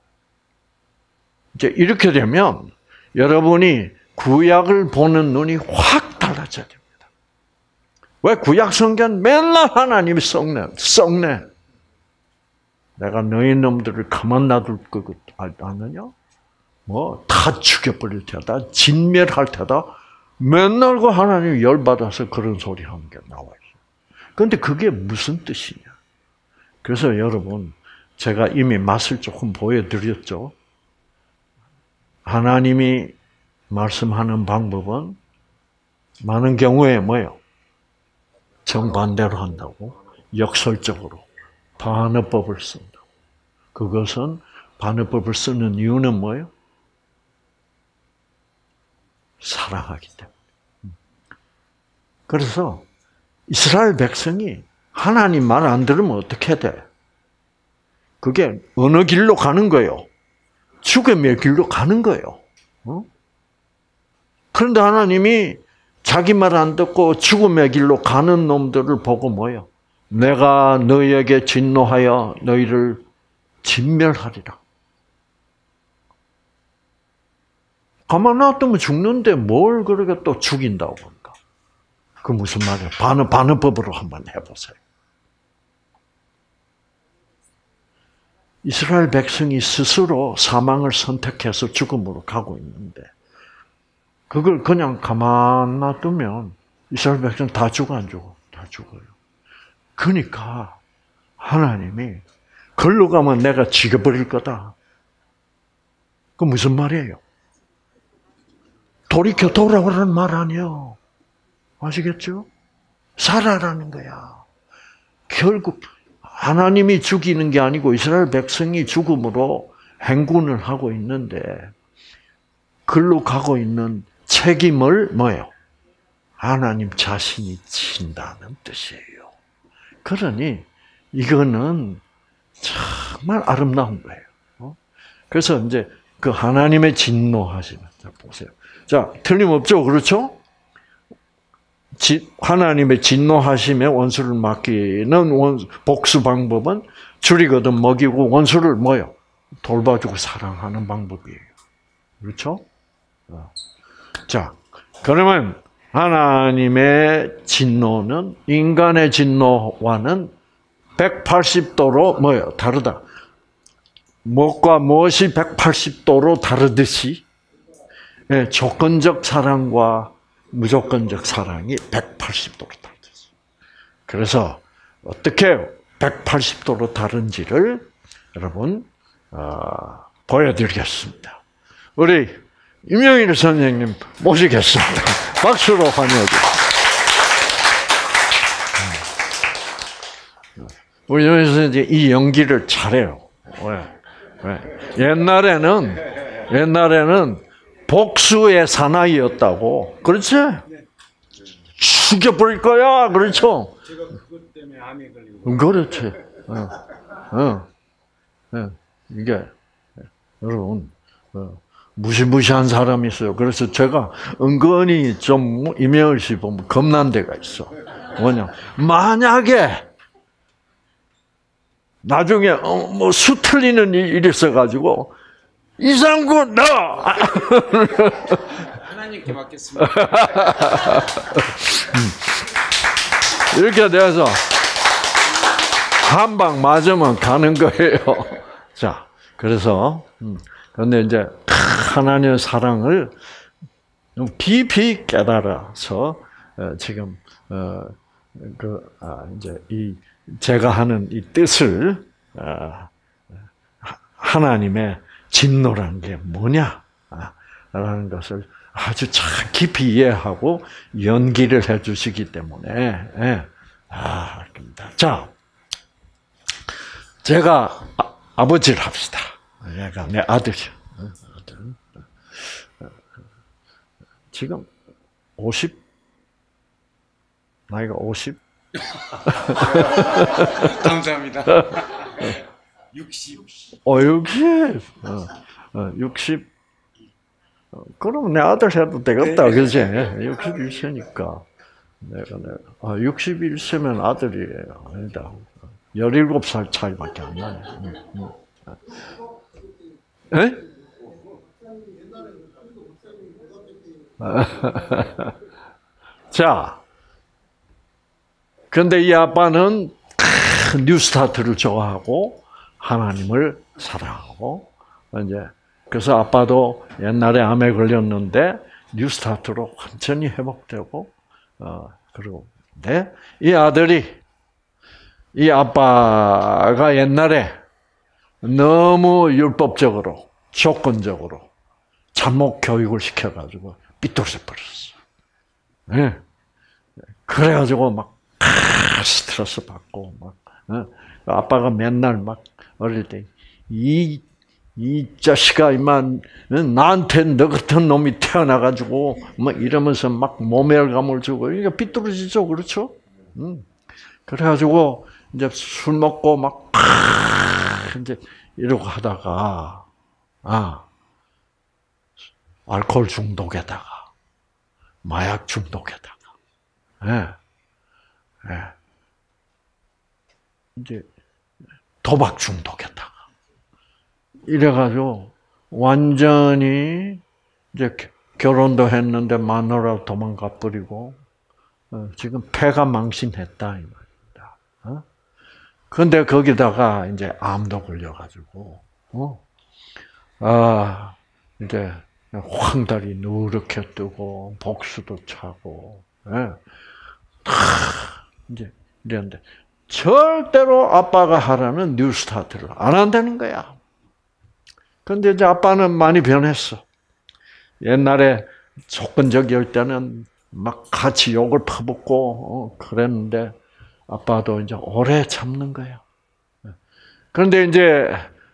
이제 이렇게 되면 여러분이 구약을 보는 눈이 확 달라져야 됩니다. 왜 구약 성경 맨날 하나님이 썩내. 내가 너희 놈들을 가만 놔둘 것 아느냐? 다 죽여버릴 테다. 진멸할 테다. 맨날 그 하나님이 열받아서 그런 소리 하는 게 나와 있어요. 그런데 그게 무슨 뜻이냐? 그래서 여러분, 제가 이미 맛을 조금 보여드렸죠. 하나님이 말씀하는 방법은 많은 경우에 뭐예요? 정반대로 한다고. 역설적으로. 반어법을 쓴다고. 그것은 반어법을 쓰는 이유는 뭐예요? 사랑하기 때문에. 그래서 이스라엘 백성이 하나님 말 안 들으면 어떻게 돼? 그게 어느 길로 가는 거예요? 죽음의 길로 가는 거예요. 그런데 하나님이 자기 말 안 듣고 죽음의 길로 가는 놈들을 보고 뭐예요? 내가 너희에게 진노하여 너희를 진멸하리라. 가만 놔두면 죽는데 뭘 그렇게 또 죽인다고 본가? 그 무슨 말이에요? 반어법으로 한번 해보세요. 이스라엘 백성이 스스로 사망을 선택해서 죽음으로 가고 있는데 그걸 그냥 가만 놔두면 이스라엘 백성 다 죽어 안 죽어? 다 죽어요. 그러니까 하나님이 걸로 가면 내가 죽여버릴 거다. 그 무슨 말이에요? 돌이켜 돌아오라는 말 아니에요. 아시겠죠? 살아라는 거야. 결국 하나님이 죽이는 게 아니고 이스라엘 백성이 죽음으로 행군을 하고 있는데 글로 가고 있는 책임을 뭐예요? 하나님 자신이 진다는 뜻이에요. 그러니 이거는 정말 아름다운 거예요. 그래서 이제 그 하나님의 진노하시면 보세요. 자, 틀림없죠, 그렇죠? 하나님의 진노하심에 원수를 맡기는 복수 방법은 줄이거든 먹이고 원수를 뭐요? 돌봐주고 사랑하는 방법이에요. 그렇죠? 자, 그러면 하나님의 진노는 인간의 진노와는 180도로 뭐요? 다르다. 무엇과 무엇이 180도로 다르듯이 조건적 사랑과 무조건적 사랑이 180도로 다르듯이. 그래서 어떻게 180도로 다른지를 여러분 보여드리겠습니다. 우리 임영일 선생님 모시겠습니다. 박수로 환영해 주세요. 우리 임영일 선생님 이 연기를 잘해요. 왜? 옛날에는 복수의 사나이였다고. 그렇지? 죽여버릴 거야. 그렇죠? 제가 그것 때문에 암에 걸리고. 그렇지. 이게 여러분 무시무시한 사람이 있어요. 그래서 제가 은근히 좀 임영을 씨 보면 겁난 데가 있어. 뭐냐? 만약에 나중에 뭐 수틀리는 일이 있어가지고 이상구 너 하나님께 맡겠습니다. 이렇게 돼서 한 방 맞으면 가는 거예요. 자, 그래서 그런데 이제 하나님의 사랑을 깊이 깨달아서 지금 이제 이 제가 하는 이 뜻을 하나님의 진노라는 게 뭐냐라는 것을 아주 참 깊이 이해하고 연기를 해주시기 때문에 자, 제가 아버지를 합시다. 얘가 내 아들이야. 지금 50 나이가 50. 감사합니다. 60. 60. 그럼 내 아들 해도 되겠다, 그지? 61세니까. 내가 61세면 아들이에요. 아니다. 17살 차이밖에 안 나네. 에? 자, 근데 이 아빠는 뉴스타트를 좋아하고 하나님을 사랑하고 이제 그래서 아빠도 옛날에 암에 걸렸는데 뉴스타트로 완전히 회복되고 그리고 네, 이 아들이 이 아빠가 옛날에 너무 율법적으로 조건적으로 잘못 교육을 시켜가지고 삐뚤어져 버렸어. 네. 그래가지고 막 스트레스 받고 막 아빠가 맨날 막 어릴 때 이 자식아 이만 나한테 너 같은 놈이 태어나가지고 막 이러면서 막 모멸감을 주고 이게 삐뚤어지죠, 그렇죠? 그래가지고 이제 술 먹고 막 이제 이러고 하다가 알코올 중독에다가 마약 중독에다가 이제 도박 중독에다가 이래가지고 완전히 이제 결혼도 했는데 마누라 도망가 버리고 지금 폐가 망신했다 이 말입니다. 그런데 거기다가 이제 암도 걸려가지고 이제 황달이 누렇게 뜨고 복수도 차고 이제 이랬는데 절대로 아빠가 하라는 뉴스타트를 안 한다는 거야. 그런데 이제 아빠는 많이 변했어. 옛날에 조건적일 때는 막 같이 욕을 퍼붓고 그랬는데 아빠도 이제 오래 참는 거야. 그런데 이제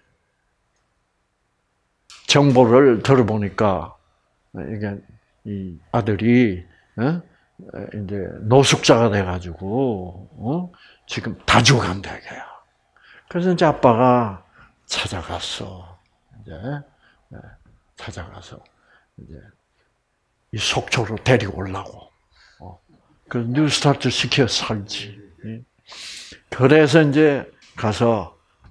정보를 들어보니까 이게 이 아들이 이제 노숙자가 돼가지고 지금 다 죽어간다 이거야. 그래서 이제 아빠가 찾아갔어. 찾아가서 이제 이 속초로 데리고 오려고. 그 뉴스타트 시켜 살지. 그래서 이제 가서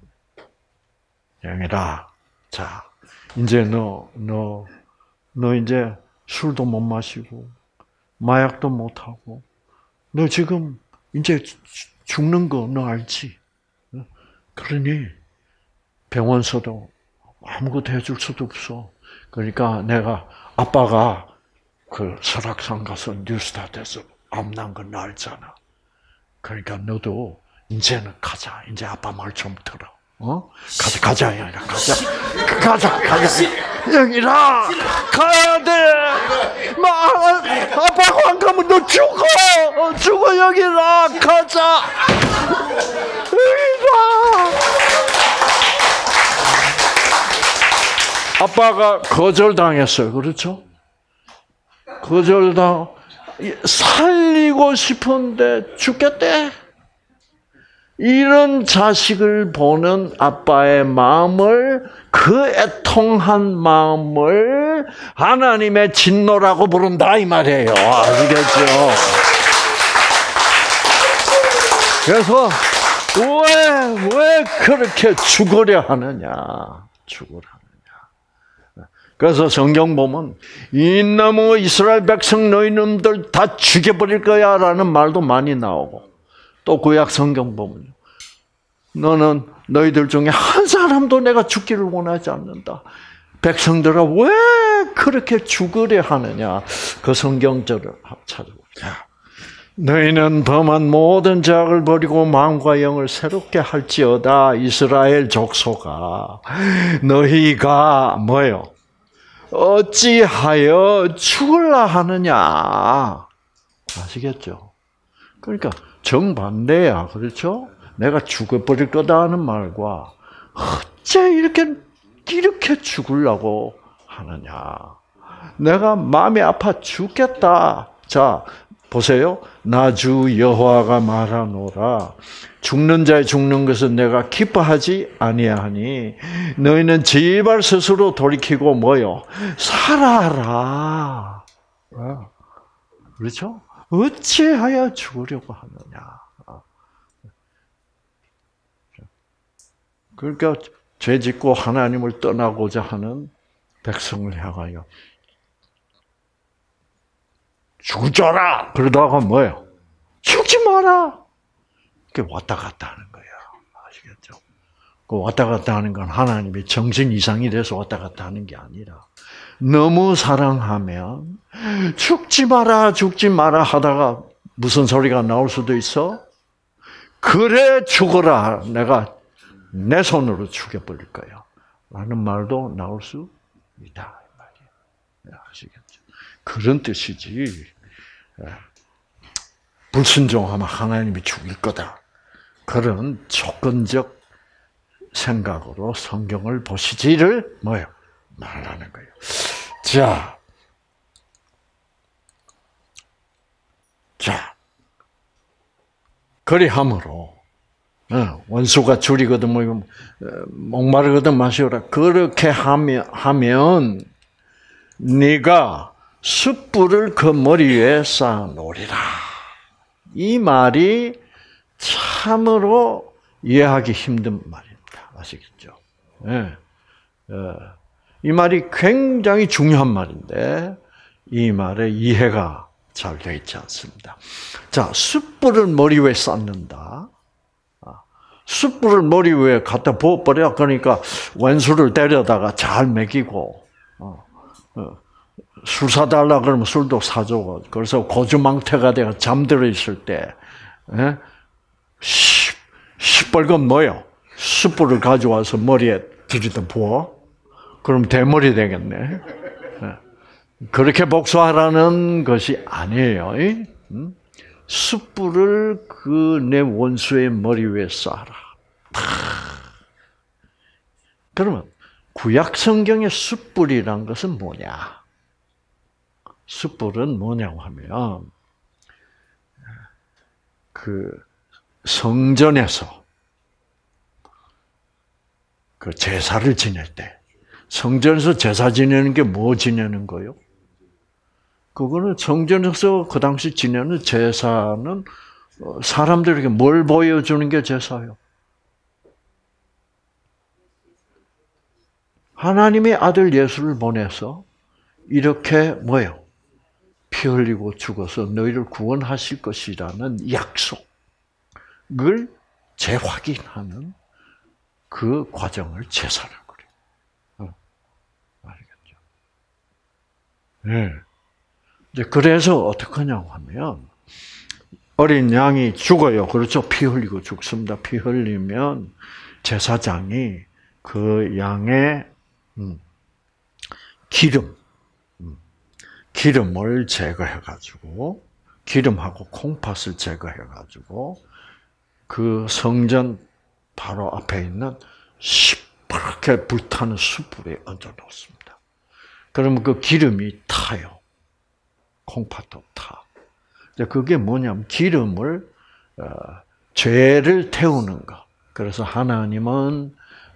영이라, 자, 이제 너 이제 술도 못 마시고, 마약도 못 하고, 너 지금 이제 죽는 거 너 알지? 그러니 병원서도 아무것도 해줄 수도 없어. 그러니까 내가 아빠가 그 설악산 가서 뉴스타트에서 암 난 건 너 알잖아. 그러니까 너도 이제는 가자. 이제 아빠 말 좀 들어. 가자, 영이라, 가자. 영이라, 가야 돼. 아빠가 안 가면 너 죽어, 영이라, 가자. 영이라. 아빠가 거절당했어요. 그렇죠? 살리고 싶은데 죽겠대. 이런 자식을 보는 아빠의 마음을, 그 애통한 마음을 하나님의 진노라고 부른다 이 말이에요. 아시겠죠? 그래서 왜 그렇게 죽으려 하느냐. 그래서 성경 보면 이놈의 이스라엘 백성 너희놈들 다 죽여버릴 거야 라는 말도 많이 나오고, 또 구약 성경 보면요, 너희들 중에 한 사람도 내가 죽기를 원하지 않는다. 백성들아 왜 그렇게 죽으려 하느냐. 그 성경절을 찾아보자. 너희는 범한 모든 죄악을 버리고 마음과 영을 새롭게 할지어다. 이스라엘 족속아, 너희가 뭐요? 어찌하여 죽을라 하느냐. 아시겠죠? 그러니까 정반대야. 그렇죠? 내가 죽어버릴 거다 하는 말과 어째 이렇게 죽으려고 하느냐. 내가 마음이 아파 죽겠다. 자, 보세요. 나 주 여호와가 말하노라. 죽는 자의 죽는 것은 내가 기뻐하지 아니하니 너희는 제발 스스로 돌이키고 뭐요? 살아라. 그렇죠? 어찌하여 죽으려고 하느냐. 그러니까 죄 짓고 하나님을 떠나고자 하는 백성을 향하여 죽어라! 그러다가 뭐예요? 죽지 마라! 그게 왔다 갔다 하는 거예요. 아시겠죠? 그 왔다 갔다 하는 건 하나님의 정신 이상이 돼서 왔다 갔다 하는 게 아니라, 너무 사랑하면 죽지 마라 하다가 무슨 소리가 나올 수도 있어? 그래 죽어라. 내가 내 손으로 죽여버릴 거야. 라는 말도 나올 수 있다. 아시겠죠? 그런 뜻이지. 불순종하면 하나님이 죽일 거다. 그런 조건적 생각으로 성경을 보시지를 뭐요? 말하는 거예요. 자, 그리함으로 원수가 줄이거든 뭐 목마르거든 마시오라. 그렇게 하면 네가 숯불을 그 머리 위에 쌓아놓으리라. 이 말이 참으로 이해하기 힘든 말입니다. 아시겠죠? 네. 이 말이 굉장히 중요한 말인데 이 말의 이해가 잘 되어 있지 않습니다. 자, 숯불을 머리 위에 쌓는다. 숯불을 머리 위에 갖다 부어버려. 그러니까 원수를 데려다가 잘 먹이고 술 사달라 그러면 술도 사주고, 그래서 고주망태가 되어 잠들어 있을 때 시뻘건 뭐요? 숯불을 가져와서 머리에 들이다 부어. 그럼 대머리 되겠네. 그렇게 복수하라는 것이 아니에요. 숯불을 그 내 원수의 머리 위에 쏴라. 그러면 구약 성경의 숯불이란 것은 뭐냐? 숯불은 뭐냐고 하면 그 성전에서 그 제사를 지낼 때, 성전에서 제사 지내는 게 뭐 지내는 거요? 그거는 성전에서 그 당시 지내는 제사는 사람들에게 뭘 보여주는 게 제사요? 하나님의 아들 예수를 보내서 이렇게 뭐예요? 피 흘리고 죽어서 너희를 구원하실 것이라는 약속을 재확인하는 그 과정을 제사라고 그래요. 알겠죠? 네. 이제 그래서 어떻게 하냐고 하면 어린 양이 죽어요. 그렇죠? 피 흘리고 죽습니다. 피 흘리면 제사장이 그 양의 기름을 제거해가지고 기름하고 콩팥을 제거해가지고 그 성전 바로 앞에 있는 시퍼렇게 불타는 숯불에 얹어 놓습니다. 그러면 그 기름이 타요. 콩팥도 타. 그게 뭐냐면 기름을 죄를 태우는 것. 그래서 하나님은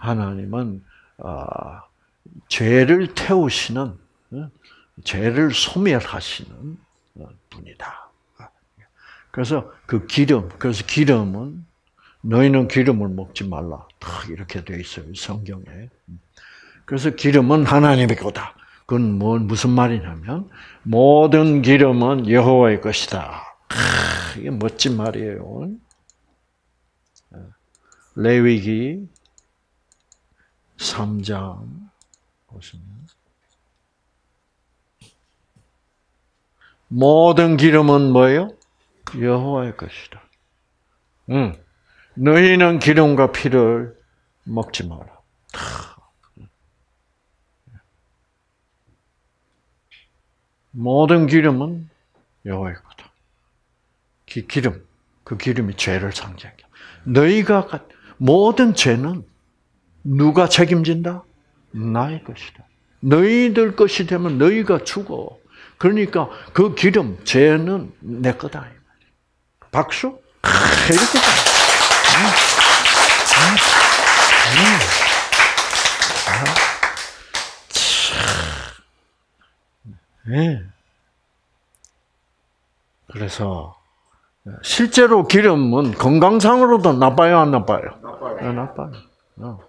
죄를 태우시는, 죄를 소멸하시는 분이다. 그래서 그래서 기름은 너희는 기름을 먹지 말라. 딱 이렇게 되어 있어요, 성경에. 그래서 기름은 하나님의 거다. 그건 무슨 말이냐면 모든 기름은 여호와의 것이다. 이게 멋진 말이에요. 레위기 3장 보시면 모든 기름은 뭐예요? 여호와의 것이다. 너희는 기름과 피를 먹지 마라. 모든 기름은 여호와의 거다. 기름, 그 기름이 죄를 상징해. 너희가 모든 죄는 누가 책임진다? 나의 것이다. 너희들 것이 되면 너희가 죽어. 그러니까 그 기름, 죄는 내 거다. 박수? 이렇게. 네. 그래서 실제로 기름은 건강상으로도 나빠요, 안 나빠요? 나빠요. 나빠요.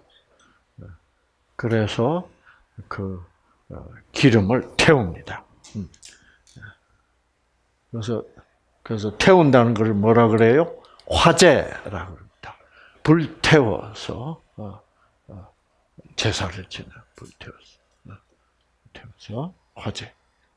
그래서 그 기름을 태웁니다. 그래서 태운다는 것을 뭐라 그래요? 화제라고 합니다. 불 태워서 제사를 지내. 불 태워서 화제.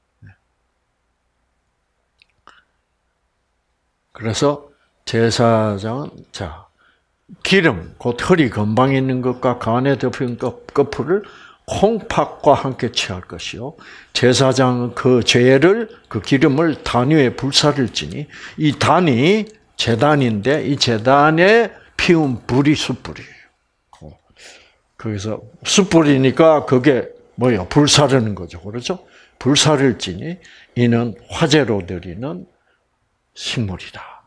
그래서 제사장은 기름, 곧 허리 건방에 있는 것과 간에 덮인 거풀을 콩팥과 함께 취할 것이요. 제사장은 그 기름을 단 위에 불사를 지니 이 단이 제단인데 이 제단에 피운 불이 숯불이에요. 거기서 숯불이니까 그게 뭐예요? 불사르는 거죠. 그렇죠? 불사를 지니 이는 화제로 드리는 식물이다.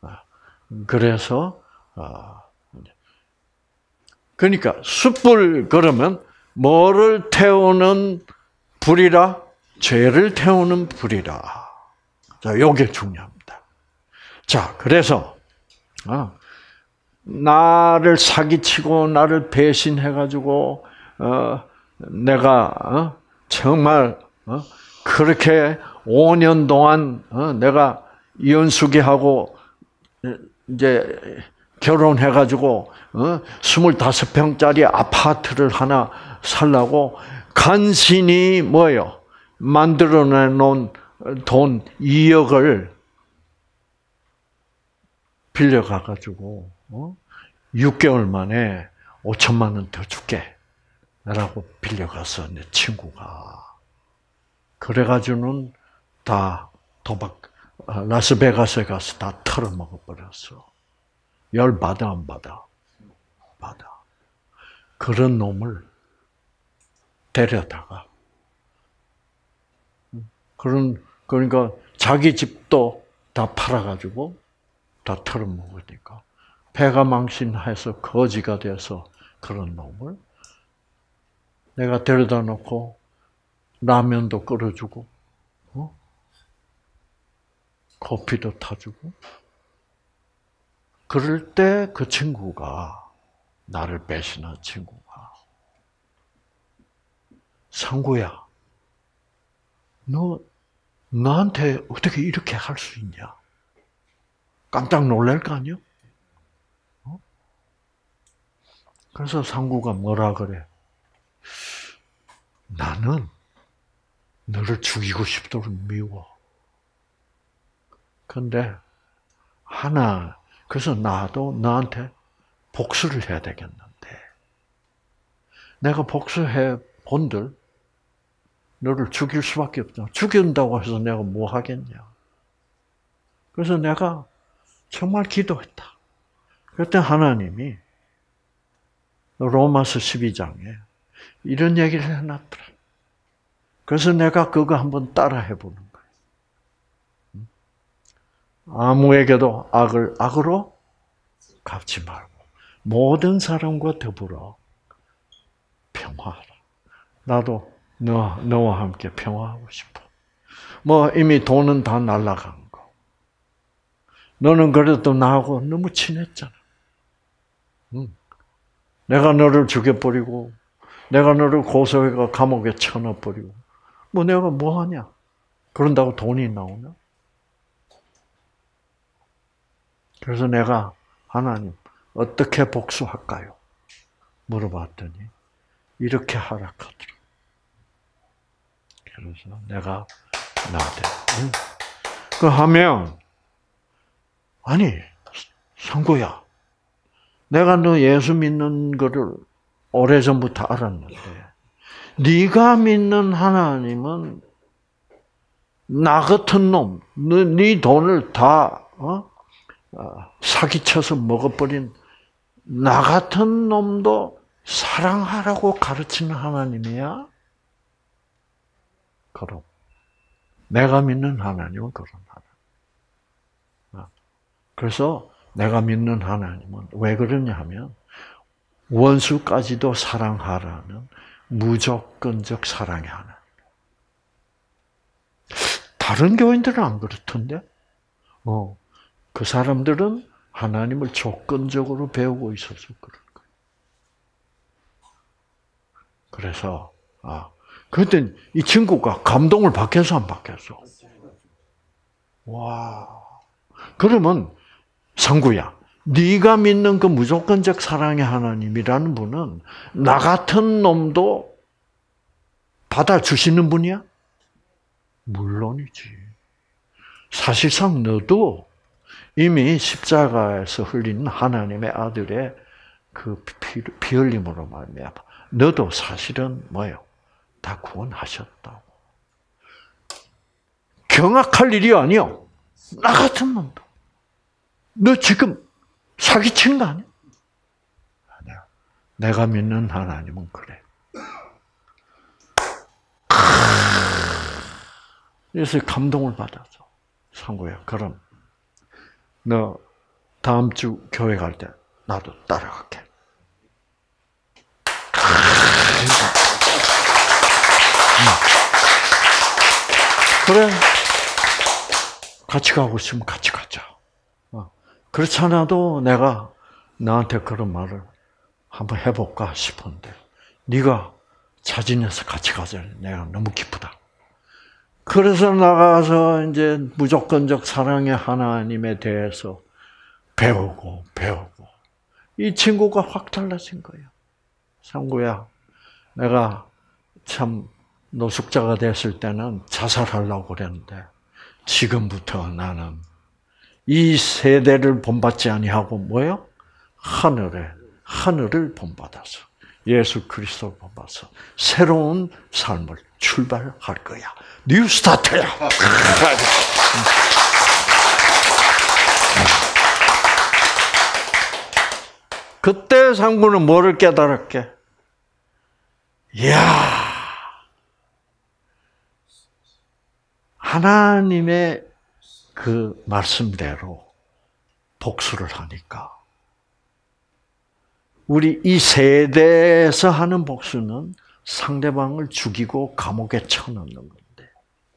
그래서 그러니까 숯불 그러면 뭐를 태우는 불이라? 죄를 태우는 불이라. 자, 요게 중요합니다. 자, 그래서 나를 사기치고 나를 배신해가지고 내가 정말 그렇게 5년 동안 내가 이혼수기하고 이제 결혼해가지고 25평짜리 아파트를 하나 살라고 간신히 뭐예요? 만들어내놓은 돈 2억을 빌려가가지고 6개월 만에 5천만 원 더 줄게 라고 빌려가서 내 친구가 그래가지고는 다 라스베가스에 가서 다 털어먹어버렸어. 열 받아 안 받아? 받아. 그런 놈을 데려다가 그러니까 자기 집도 다 팔아가지고 다 털어먹으니까 배가 망신해서 거지가 돼서 그런 놈을 내가 데려다 놓고 라면도 끓여주고 커피도 타주고 그럴 때 그 친구가 나를 배신한 친구가 상구야, 너 나한테 어떻게 이렇게 할 수 있냐? 깜짝 놀랄 거 아니야? 그래서 상구가 뭐라 그래? 나는 너를 죽이고 싶도록 미워. 근데 그래서 나도 너한테 복수를 해야 되겠는데, 내가 복수해 본들 너를 죽일 수밖에 없다. 죽인다고 해서 내가 뭐 하겠냐. 그래서 내가 정말 기도했다. 그때 하나님이 로마서 12장에 이런 얘기를 해놨더라. 그래서 내가 그거 한번 따라 해보는 거예요. 아무에게도 악을 악으로 갚지 말고 모든 사람과 더불어 평화하라. 나도 너와 함께 평화하고 싶어. 뭐 이미 돈은 다 날아간 거. 너는 그래도 나하고 너무 친했잖아. 내가 너를 죽여버리고 내가 너를 고소해가 감옥에 쳐넣어버리고 뭐 내가 뭐 하냐? 그런다고 돈이 나오나? 그래서 내가 하나님 어떻게 복수할까요? 물어봤더니 이렇게 하락하더라. 그래서 내가 나한테 그 하면 아니 상구야, 내가 너 예수 믿는 거를 오래전부터 알았는데 네가 믿는 하나님은 나 같은 놈, 네 돈을 다 사기쳐서 먹어버린 나 같은 놈도 사랑하라고 가르치는 하나님이야? 그럼 내가 믿는 하나님은 그런 하나님. 그래서 내가 믿는 하나님은 왜 그러냐 하면 원수까지도 사랑하라는 무조건적 사랑의 하나님. 다른 교인들은 안 그렇던데? 그 사람들은 하나님을 조건적으로 배우고 있어서 그런 거예요. 그래서 그때 이 친구가 감동을 받겠어 안 받겠어? 와, 그러면 상구야, 네가 믿는 그 무조건적 사랑의 하나님이라는 분은 나 같은 놈도 받아주시는 분이야? 물론이지. 사실상 너도 이미 십자가에서 흘린 하나님의 아들의 그 피 흘림으로 말미암아 너도 사실은 뭐예요? 다 구원하셨다고. 경악할 일이 아니요. 나 같은 놈도. 너 지금 사기친 거 아니야? 아니야. 내가 믿는 하나님은 그래. 그래서 감동을 받았어. 상구야, 그럼 너 다음 주 교회 갈 때 나도 따라갈게. 그래. 같이 가고 싶으면 같이 가자. 그렇지 않아도 내가 나한테 그런 말을 한번 해볼까 싶은데 네가 자진해서 같이 가자. 내가 너무 기쁘다. 그래서 나가서 이제 무조건적 사랑의 하나님에 대해서 배우고 이 친구가 확 달라진 거예요. 상구야, 내가 참 노숙자가 됐을 때는 자살하려고 그랬는데 지금부터 나는 이 세대를 본받지 아니하고 뭐요? 하늘을 본받아서 예수 그리스도를 본받아서 새로운 삶을 출발할 거야. 뉴 스타트야. 그때 상구는 뭐를 깨달았게? 이야, 하나님의 그 말씀대로 복수를 하니까 우리 이 세대에서 하는 복수는 상대방을 죽이고 감옥에 쳐넣는 건데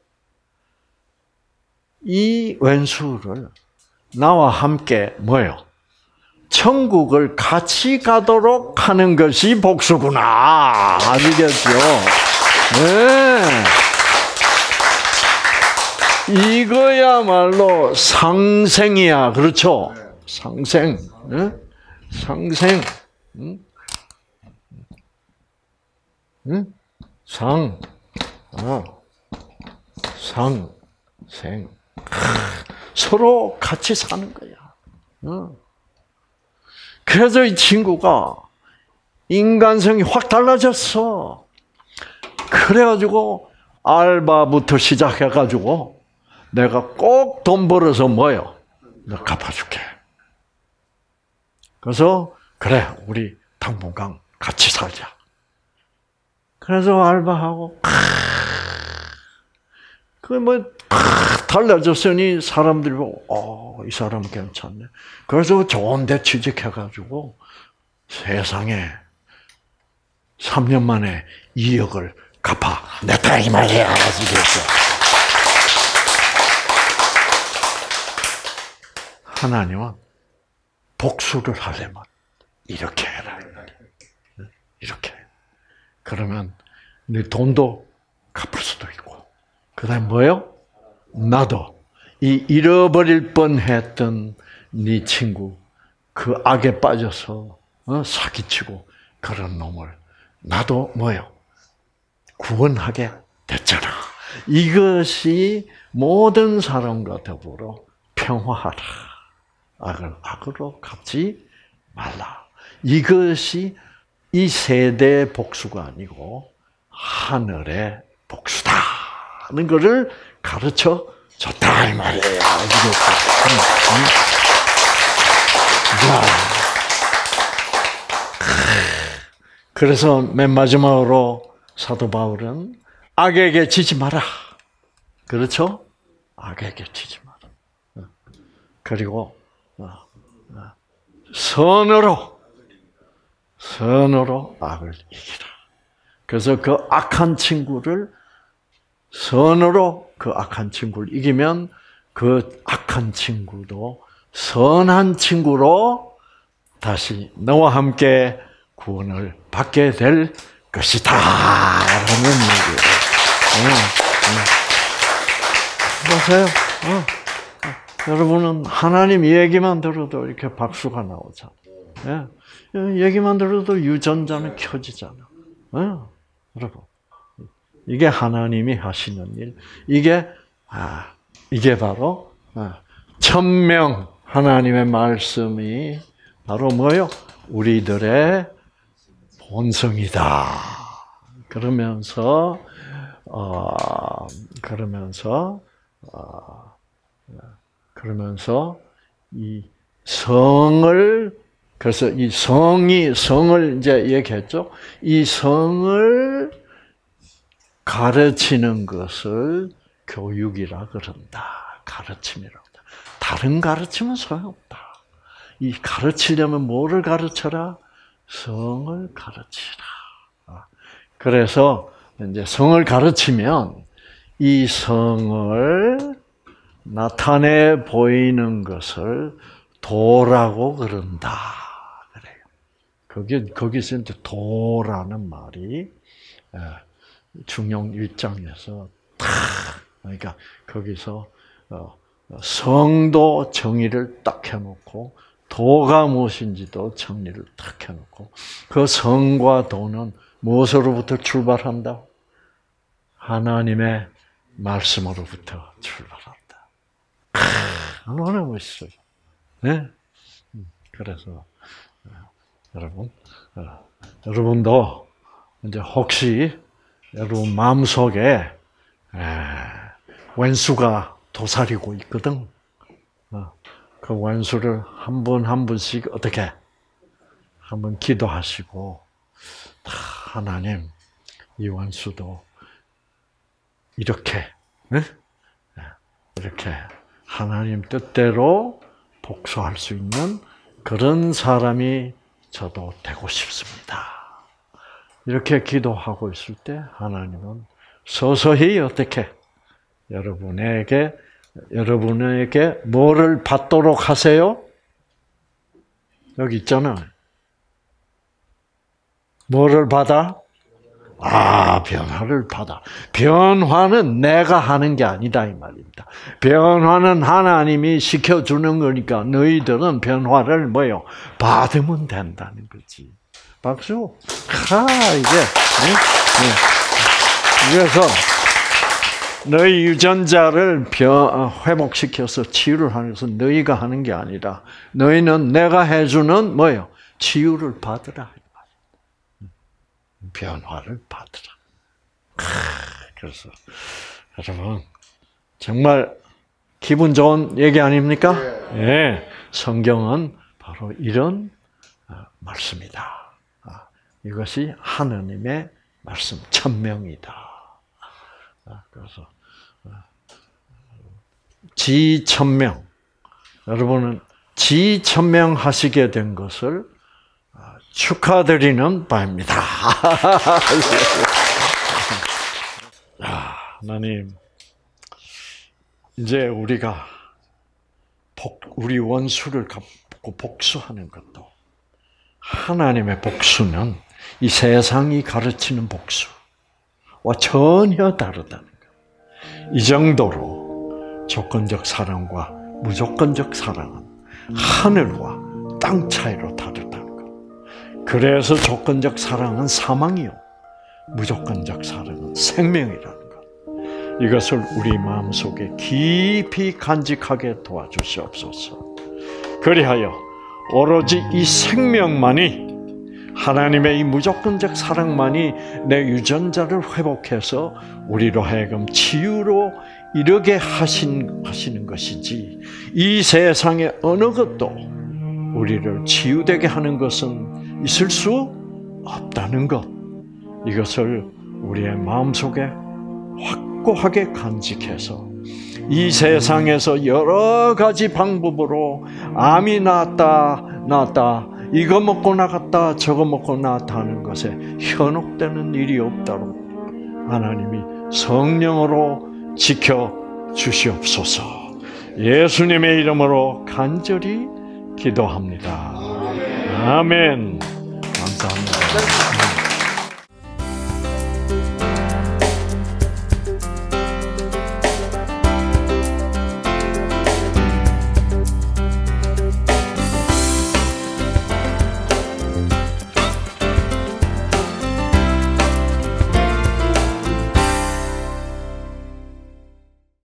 이 왼수를 나와 함께 뭐예요? 천국을 같이 가도록 하는 것이 복수구나. 아시겠죠? 네. 이거야말로 상생이야. 그렇죠? 상생. 네? 상생. 응? 응? 상생. 서로 같이 사는 거야. 그래서 이 친구가 인간성이 확 달라졌어. 그래가지고 알바부터 시작해가지고 내가 꼭 돈 벌어서 뭐요? 내가 갚아줄게. 그래서 그래 우리 당분간 같이 살자. 그래서 알바하고 달라졌으니 사람들이 보고 이 사람 괜찮네. 그래서 좋은 데 취직해가지고 세상에 3년 만에 2억을 갚아냈다 이 말이야. 하나님은 복수를 하려면 이렇게 해라. 이렇게. 그러면 네 돈도 갚을 수도 있고. 그다음 뭐요? 나도 이 잃어버릴 뻔했던 네 친구 그 악에 빠져서 사기치고 그런 놈을 나도 뭐요? 구원하게 됐잖아. 이것이 모든 사람과 더불어 평화하라. 악을 악으로 갚지 말라. 이것이 이 세대의 복수가 아니고 하늘의 복수다는 것을 가르쳐 줬다 이 말이에요. 그래서 맨 마지막으로 사도 바울은 악에게 지지 마라. 그렇죠? 악에게 지지 마라. 그리고 선으로 악을 이기라. 그래서 그 악한 친구를 선으로 그 악한 친구를 이기면 그 악한 친구도 선한 친구로 다시 너와 함께 구원을 받게 될 것이다. 라는 얘기예요. 보세요. 여러분은 하나님 얘기만 들어도 이렇게 박수가 나오잖아요. 얘기만 들어도 유전자는 켜지잖아. 여러분, 이게 하나님이 하시는 일. 이게 바로 천명 하나님의 말씀이 바로 뭐요? 우리들의 본성이다. 그러면서 이 성을 그래서 이 성을 이제 얘기했죠. 이 성을 가르치는 것을 교육이라 그런다. 가르침이라 그런다. 다른 가르침은 소용없다. 이 가르치려면 뭐를 가르쳐라? 성을 가르치라. 그래서 이제 성을 가르치면 이 성을 나타내 보이는 것을 도라고 그런다. 그래요. 거기서 이제 도라는 말이 중용 1장에서 그러니까 거기서 성도 정의를 딱 해놓고 도가 무엇인지도 정리를 딱 해놓고 그 성과 도는 무엇으로부터 출발한다? 하나님의 말씀으로부터 출발한다. 얼마나 멋있어요. 네? 그래서 여러분도 이제 혹시 여러분 마음속에 원수가 도사리고 있거든. 그 원수를 한 분 한 분씩 어떻게 한번 기도하시고 하나님 이 원수도 이렇게 하나님 뜻대로 복수할 수 있는 그런 사람이 저도 되고 싶습니다. 이렇게 기도하고 있을 때 하나님은 서서히 어떻게 여러분에게 뭐를 받도록 하세요? 여기 있잖아. 뭐를 받아? 변화를 받아. 변화는 내가 하는 게 아니다 이 말입니다. 변화는 하나님이 시켜주는 거니까 너희들은 변화를 뭐요? 받으면 된다는 거지. 박수. 이게. 그래서 너희 유전자를 회복시켜서 치유를 하는 것은 너희가 하는 게 아니라 너희는 내가 해주는 뭐요? 치유를 받으라. 변화를 받으라. 그래서 여러분 정말 기분 좋은 얘기 아닙니까? 네. 성경은 바로 이런 말씀이다. 이것이 하나님의 말씀 천명이다. 그래서 지천명. 여러분은 지천명 하시게 된 것을 축하드리는 바입니다. 하나님, 이제 우리가 우리 원수를 갚고 복수하는 것도 하나님의 복수는 이 세상이 가르치는 복수와 전혀 다르다는 것. 이 정도로 조건적 사랑과 무조건적 사랑은 하늘과 땅 차이로 다르다는 것. 그래서 조건적 사랑은 사망이요, 무조건적 사랑은 생명이라는 것. 이것을 우리 마음속에 깊이 간직하게 도와주시옵소서. 그리하여 오로지 이 생명만이, 하나님의 이 무조건적 사랑만이 내 유전자를 회복해서 우리로 하여금 치유로 이르게 하시는 것이지, 이 세상의 어느 것도 우리를 치유되게 하는 것은 있을 수 없다는 것. 이것을 우리의 마음속에 확고하게 간직해서 이 세상에서 여러 가지 방법으로 암이 나았다, 이거 먹고 나갔다, 저거 먹고 나았다 하는 것에 현혹되는 일이 없도록 하나님이 성령으로 지켜주시옵소서. 예수님의 이름으로 간절히 기도합니다. 아멘. 감사합니다.